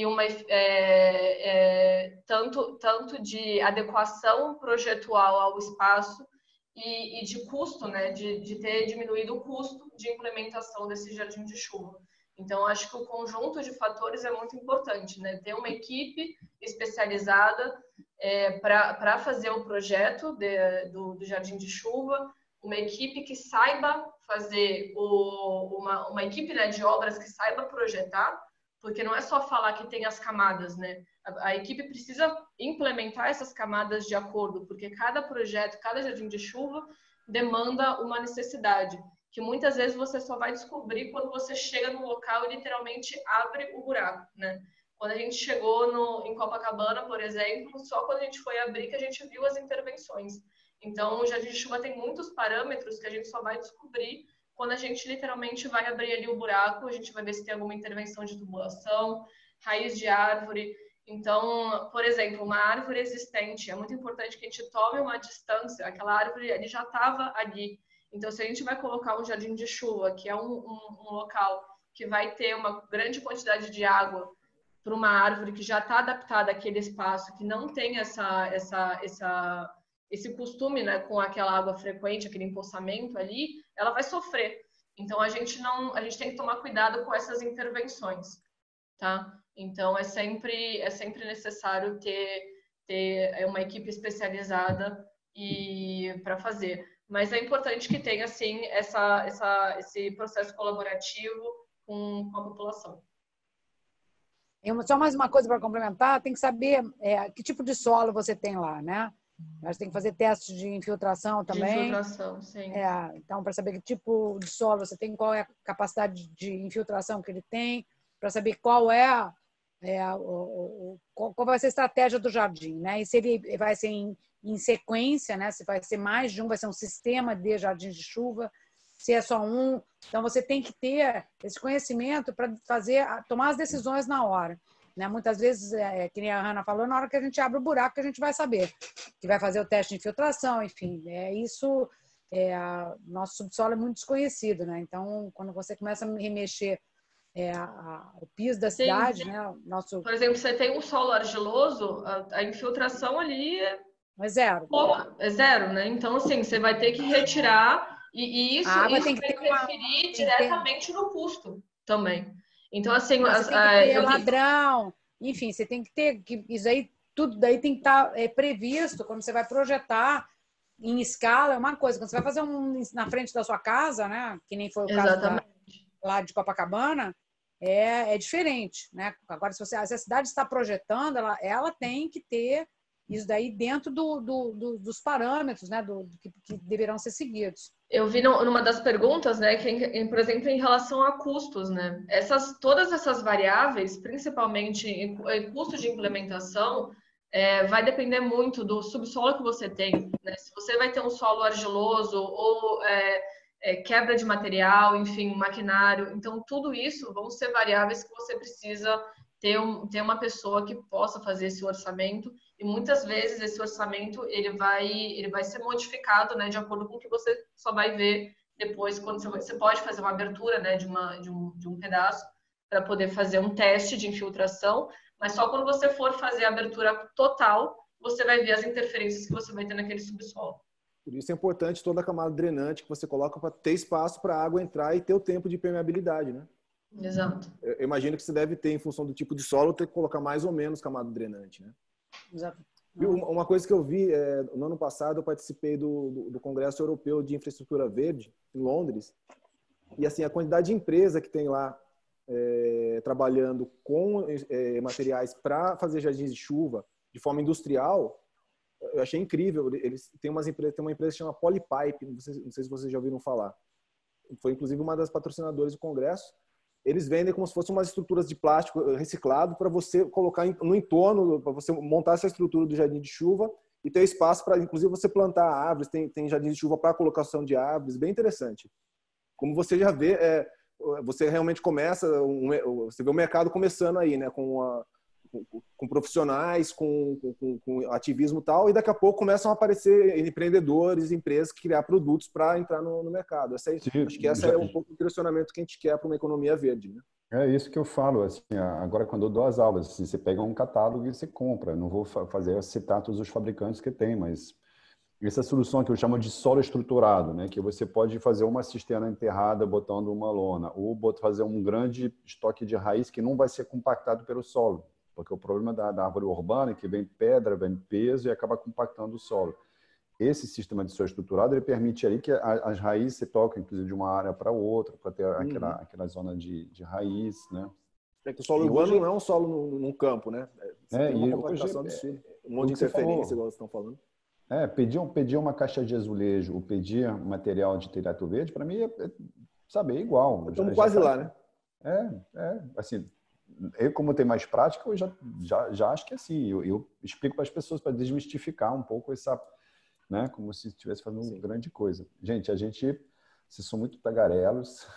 tanto de adequação projetual ao espaço e de custo, né, de ter diminuído o custo de implementação desse jardim de chuva. Então, acho que o conjunto de fatores é muito importante, né? Ter uma equipe especializada para fazer o projeto do jardim de chuva, uma equipe que saiba fazer, uma equipe, né, de obras que saiba projetar, porque não é só falar que tem as camadas, né? A equipe precisa implementar essas camadas de acordo, porque cada projeto, cada jardim de chuva demanda uma necessidade, que muitas vezes você só vai descobrir quando você chega no local e literalmente abre o buraco, né? Quando a gente chegou em Copacabana, por exemplo, só quando a gente foi abrir que a gente viu as intervenções. Então, o jardim de chuva tem muitos parâmetros que a gente só vai descobrir quando a gente literalmente vai abrir ali o buraco, a gente vai ver se tem alguma intervenção de tubulação, raiz de árvore. Então, por exemplo, uma árvore existente, é muito importante que a gente tome uma distância, aquela árvore ele já estava ali. Então, se a gente vai colocar um jardim de chuva, que é um local que vai ter uma grande quantidade de água para uma árvore que já está adaptada àquele espaço, que não tem esse costume, né, com aquela água frequente, aquele empoçamento ali, ela vai sofrer. Então, a gente tem que tomar cuidado com essas intervenções, tá? Então, é sempre necessário ter uma equipe especializada para fazer. Mas é importante que tenha, sim, esse processo colaborativo com a população. Só mais uma coisa para complementar, tem que saber que tipo de solo você tem lá, né? Mas tem que fazer testes de infiltração também. De infiltração, sim. Então, para saber que tipo de solo você tem, qual é a capacidade de infiltração que ele tem, para saber qual vai ser a estratégia do jardim, né? E se ele vai ser em sequência, né? Se vai ser mais de um, vai ser um sistema de jardins de chuva, se é só um. Então, você tem que ter esse conhecimento para tomar as decisões na hora. Né? Muitas vezes, que nem a Hanna falou, na hora que a gente abre o buraco, que a gente vai saber que vai fazer o teste de infiltração, enfim. Nosso subsolo é muito desconhecido, né? Então, quando você começa a remexer o piso da cidade, sim. Né? Por exemplo, você tem um solo argiloso, a infiltração ali é zero. É zero, né? Então, assim, você vai ter que retirar e isso vai interferir diretamente no custo também. Então, assim, você tem que ter ladrão, enfim, você tem que ter isso aí, tudo daí tem que estar previsto quando você vai projetar em escala, é uma coisa. Quando você vai fazer na frente da sua casa, né? Que nem foi o caso lá de Copacabana, é diferente, né? Agora, se a cidade está projetando, ela tem que ter isso daí dentro dos parâmetros, né, que deverão ser seguidos. Eu vi numa das perguntas, né, que, por exemplo, em relação a custos, né, todas essas variáveis, principalmente em custo de implementação, vai depender muito do subsolo que você tem, né? Se você vai ter um solo argiloso ou quebra de material, enfim, maquinário, então tudo isso vão ser variáveis que você precisa ter uma pessoa que possa fazer esse orçamento, e muitas vezes esse orçamento ele vai ser modificado, né, de acordo com o que você só vai ver depois, quando você pode fazer uma abertura, né, de um pedaço para poder fazer um teste de infiltração, mas só quando você for fazer a abertura total, você vai ver as interferências que você vai ter naquele subsolo. Por isso é importante toda a camada drenante que você coloca para ter espaço para a água entrar e ter o tempo de permeabilidade, né? Exato. Eu imagino que você deve ter, em função do tipo de solo, ter que colocar mais ou menos camada drenante, né? Exato. E uma coisa que eu vi, no ano passado eu participei do Congresso Europeu de Infraestrutura Verde, em Londres, e assim, a quantidade de empresa que tem lá trabalhando com materiais para fazer jardins de chuva de forma industrial, eu achei incrível. Eles têm uma empresa que chama Polypipe, não sei se vocês já ouviram falar. Foi inclusive uma das patrocinadoras do Congresso. Eles vendem como se fossem umas estruturas de plástico reciclado para você colocar no entorno, para você montar essa estrutura do jardim de chuva e ter espaço para, inclusive, você plantar árvores. Tem jardim de chuva para colocação de árvores, bem interessante. Como você já vê, você realmente começa, você vê o mercado começando aí, né, com profissionais, com ativismo e tal, e daqui a pouco começam a aparecer empreendedores, empresas que criar produtos para entrar no mercado. Acho que esse é um pouco o direcionamento que a gente quer para uma economia verde, né? É isso que eu falo. Assim, agora, quando eu dou as aulas, assim, você pega um catálogo e você compra. Não vou citar todos os fabricantes que tem, mas essa solução que eu chamo de solo estruturado, né? Que você pode fazer uma cisterna enterrada botando uma lona, ou fazer um grande estoque de raiz que não vai ser compactado pelo solo. Porque o problema da árvore urbana é que vem pedra, vem peso e acaba compactando o solo. Esse sistema de solo estruturado ele permite ali que as raízes se toquem, inclusive, de uma área para outra, para ter aquela zona de raiz, né? É que o solo urbano não é um solo num campo, né? Você tem uma compactação absurda. Um monte de interferência, igual vocês estão falando. Pedir uma caixa de azulejo ou pedir material de telhado verde, para mim, sabe, é igual. Estamos quase lá, né? Assim, eu, como tenho mais prática, eu já acho que é assim. Eu explico para as pessoas para desmistificar um pouco essa, né, como se estivesse fazendo uma grande coisa. Gente, vocês são muito tagarelos.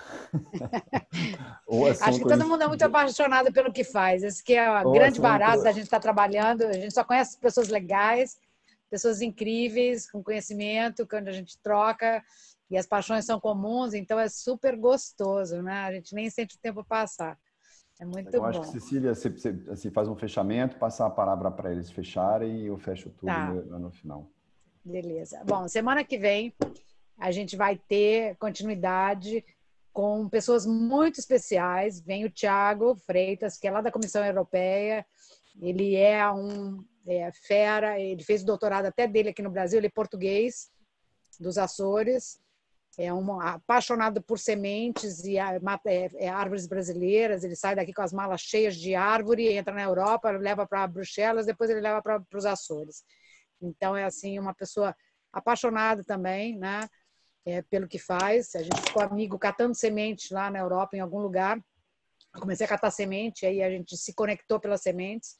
Acho que todo mundo é muito apaixonado pelo que faz. Esse que é a grande barata da gente estar trabalhando. A gente só conhece pessoas legais, pessoas incríveis, com conhecimento, quando a gente troca, e as paixões são comuns, então é super gostoso, né? A gente nem sente o tempo passar. É muito bom. Eu acho que, Cecília, você faz um fechamento, passar a palavra para eles fecharem e eu fecho tudo no final. Beleza. Bom, semana que vem a gente vai ter continuidade com pessoas muito especiais. Vem o Thiago Freitas, que é lá da Comissão Europeia. Ele é fera, ele fez o doutorado até dele aqui no Brasil, ele é português, dos Açores. É apaixonado por sementes e árvores brasileiras. Ele sai daqui com as malas cheias de árvore, entra na Europa, leva para Bruxelas, depois ele leva para os Açores. Então, é assim, uma pessoa apaixonada também, né, pelo que faz. A gente ficou amigo catando semente lá na Europa, em algum lugar. Eu comecei a catar semente, aí a gente se conectou pelas sementes.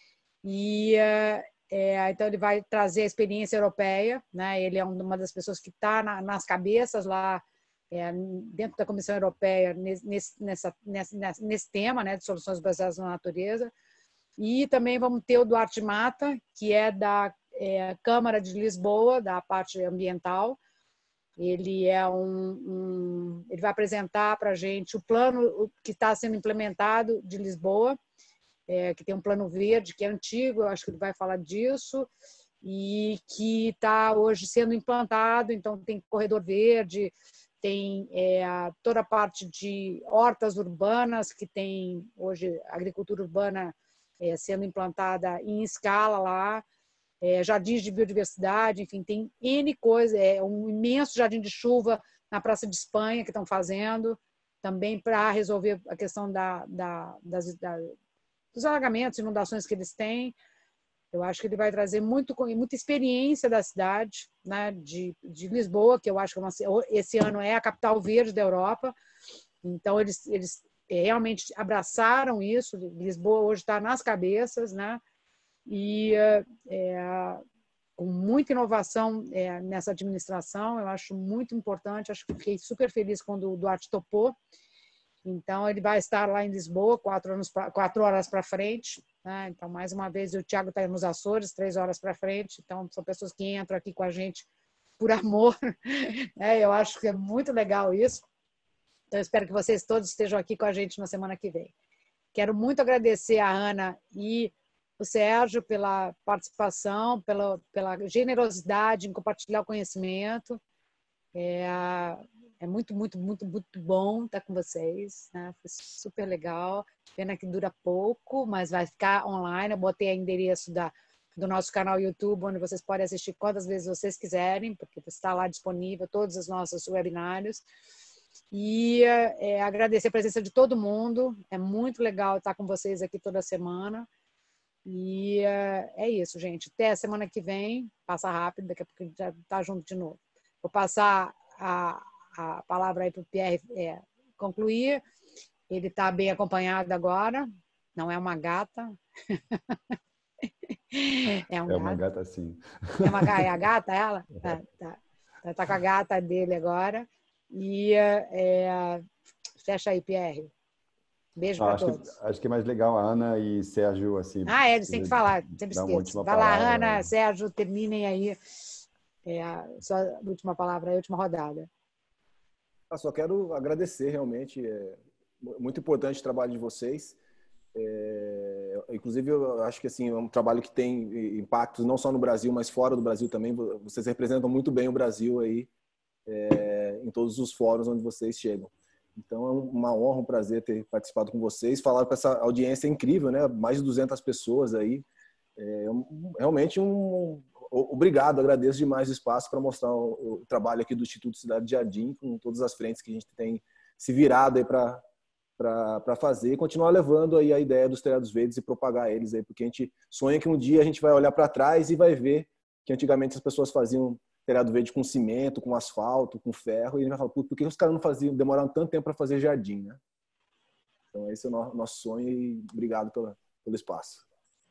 E então ele vai trazer a experiência europeia, né? Ele é uma das pessoas que está nas cabeças lá dentro da Comissão Europeia nesse tema, né, de soluções baseadas na natureza. E também vamos ter o Duarte Mata, que é da Câmara de Lisboa, da parte ambiental. Ele ele vai apresentar para a gente o plano que está sendo implementado de Lisboa, que tem um plano verde que é antigo, eu acho que ele vai falar disso, e que está hoje sendo implantado. Então tem corredor verde, tem toda a parte de hortas urbanas, que tem hoje agricultura urbana sendo implantada em escala lá, jardins de biodiversidade, enfim, tem N coisa, um imenso jardim de chuva na Praça de Espanha que estão fazendo, também para resolver a questão dos alagamentos, inundações que eles têm. Eu acho que ele vai trazer muita experiência da cidade, né, de Lisboa, que eu acho que esse ano é a capital verde da Europa. Então, eles realmente abraçaram isso. Lisboa hoje está nas cabeças, né? E com muita inovação nessa administração. Eu acho muito importante. Acho que fiquei super feliz quando o Duarte topou. Então, ele vai estar lá em Lisboa, 4 horas para frente. Né? Então, mais uma vez, o Thiago está nos Açores, 3 horas para frente. Então, são pessoas que entram aqui com a gente por amor. Né? Eu acho que é muito legal isso. Então, eu espero que vocês todos estejam aqui com a gente na semana que vem. Quero muito agradecer a Ana e o Sérgio pela participação, pela generosidade em compartilhar o conhecimento. É muito, muito, muito, muito bom estar com vocês. Né? Foi super legal. Pena que dura pouco, mas vai ficar online. Eu botei o endereço do nosso canal YouTube, onde vocês podem assistir quantas vezes vocês quiserem, porque está lá disponível todos os nossos webinários. E agradecer a presença de todo mundo. É muito legal estar com vocês aqui toda semana. E é isso, gente. Até a semana que vem. Passa rápido, daqui a pouco a gente já está junto de novo. Vou passar a palavra aí para o Pierre concluir. Ele está bem acompanhado agora. Não é uma gata. É uma gata, sim. É a gata, ela? Tá com a gata dele agora. E fecha aí, Pierre. Beijo para todos. Acho que é mais legal a Ana e Sérgio, assim. Eles têm que falar, sempre esqueço. Vai lá, Ana, Sérgio, terminem aí a sua última palavra, a última rodada. Só quero agradecer, realmente. É muito importante o trabalho de vocês. Inclusive, eu acho que assim, é um trabalho que tem impactos não só no Brasil, mas fora do Brasil também. Vocês representam muito bem o Brasil aí. Em todos os fóruns onde vocês chegam. Então, é uma honra, um prazer ter participado com vocês, falar com essa audiência incrível, né? Mais de 200 pessoas aí. Realmente obrigado, agradeço demais o espaço para mostrar o trabalho aqui do Instituto Cidade de Jardim, com todas as frentes que a gente tem se virado aí para fazer e continuar levando aí a ideia dos telhados verdes e propagar eles aí, porque a gente sonha que um dia a gente vai olhar para trás e vai ver que antigamente as pessoas faziam telhado verde com cimento, com asfalto, com ferro, e a gente vai falar, por que os caras não faziam, demoraram tanto tempo para fazer jardim, né? Então esse é o nosso sonho e obrigado pelo espaço.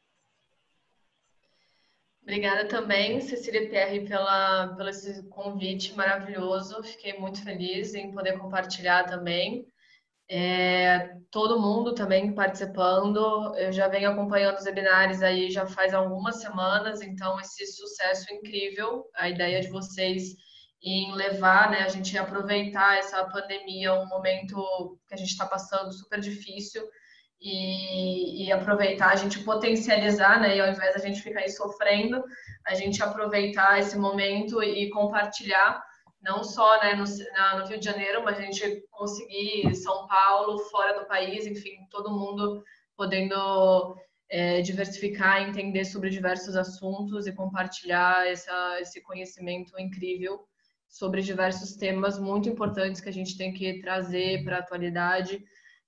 Obrigada também, Cecília e Pierre, pelo esse convite maravilhoso. Fiquei muito feliz em poder compartilhar também. Todo mundo também participando. Eu já venho acompanhando os webinários aí já faz algumas semanas, então esse sucesso incrível, a ideia de vocês em levar, né, a gente aproveitar essa pandemia, um momento que a gente está passando super difícil, e aproveitar, a gente potencializar, né, e ao invés da gente ficar aí sofrendo, a gente aproveitar esse momento e compartilhar, não só, né, no Rio de Janeiro, mas a gente conseguir São Paulo, fora do país, enfim, todo mundo podendo diversificar, entender sobre diversos assuntos e compartilhar esse conhecimento incrível sobre diversos temas muito importantes que a gente tem que trazer para a atualidade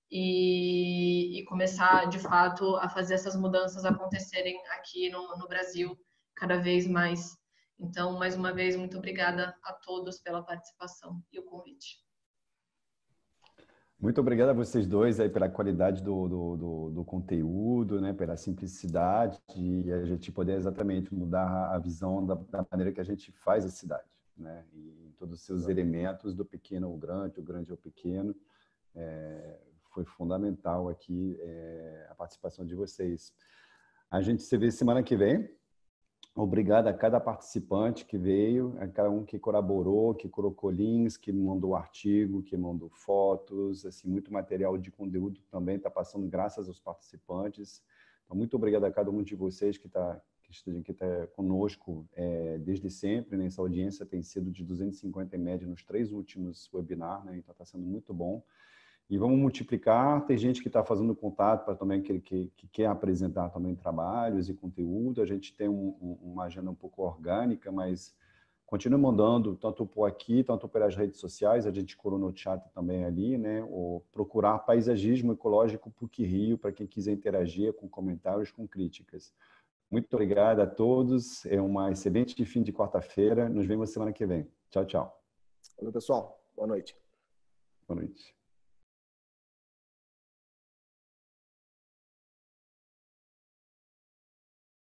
e começar, de fato, a fazer essas mudanças acontecerem aqui no Brasil cada vez mais. Então, mais uma vez, muito obrigada a todos pela participação e o convite. Muito obrigado a vocês dois aí pela qualidade do conteúdo, né, pela simplicidade e a gente poder exatamente mudar a visão da maneira que a gente faz a cidade, né, e todos os seus elementos, do pequeno ao grande, o grande ao pequeno. Foi fundamental aqui a participação de vocês. A gente se vê semana que vem. Obrigado a cada participante que veio, a cada um que colaborou, que colocou links, que mandou artigo, que mandou fotos, assim, muito material de conteúdo também está passando graças aos participantes. Então, muito obrigado a cada um de vocês que está conosco desde sempre, né? Essa audiência tem sido de 250 em média nos 3 últimos webinars, né? Então está sendo muito bom. E vamos multiplicar. Tem gente que está fazendo contato para também que quer apresentar também trabalhos e conteúdo. A gente tem uma agenda um pouco orgânica, mas continue mandando, tanto por aqui, tanto pelas redes sociais. A gente colou no chat também ali, né? Ou procurar paisagismo ecológico PUC Rio, para quem quiser interagir com comentários, com críticas. Muito obrigado a todos. É uma excelente fim de quarta-feira. Nos vemos semana que vem. Tchau, tchau. Valeu, pessoal. Boa noite. Boa noite.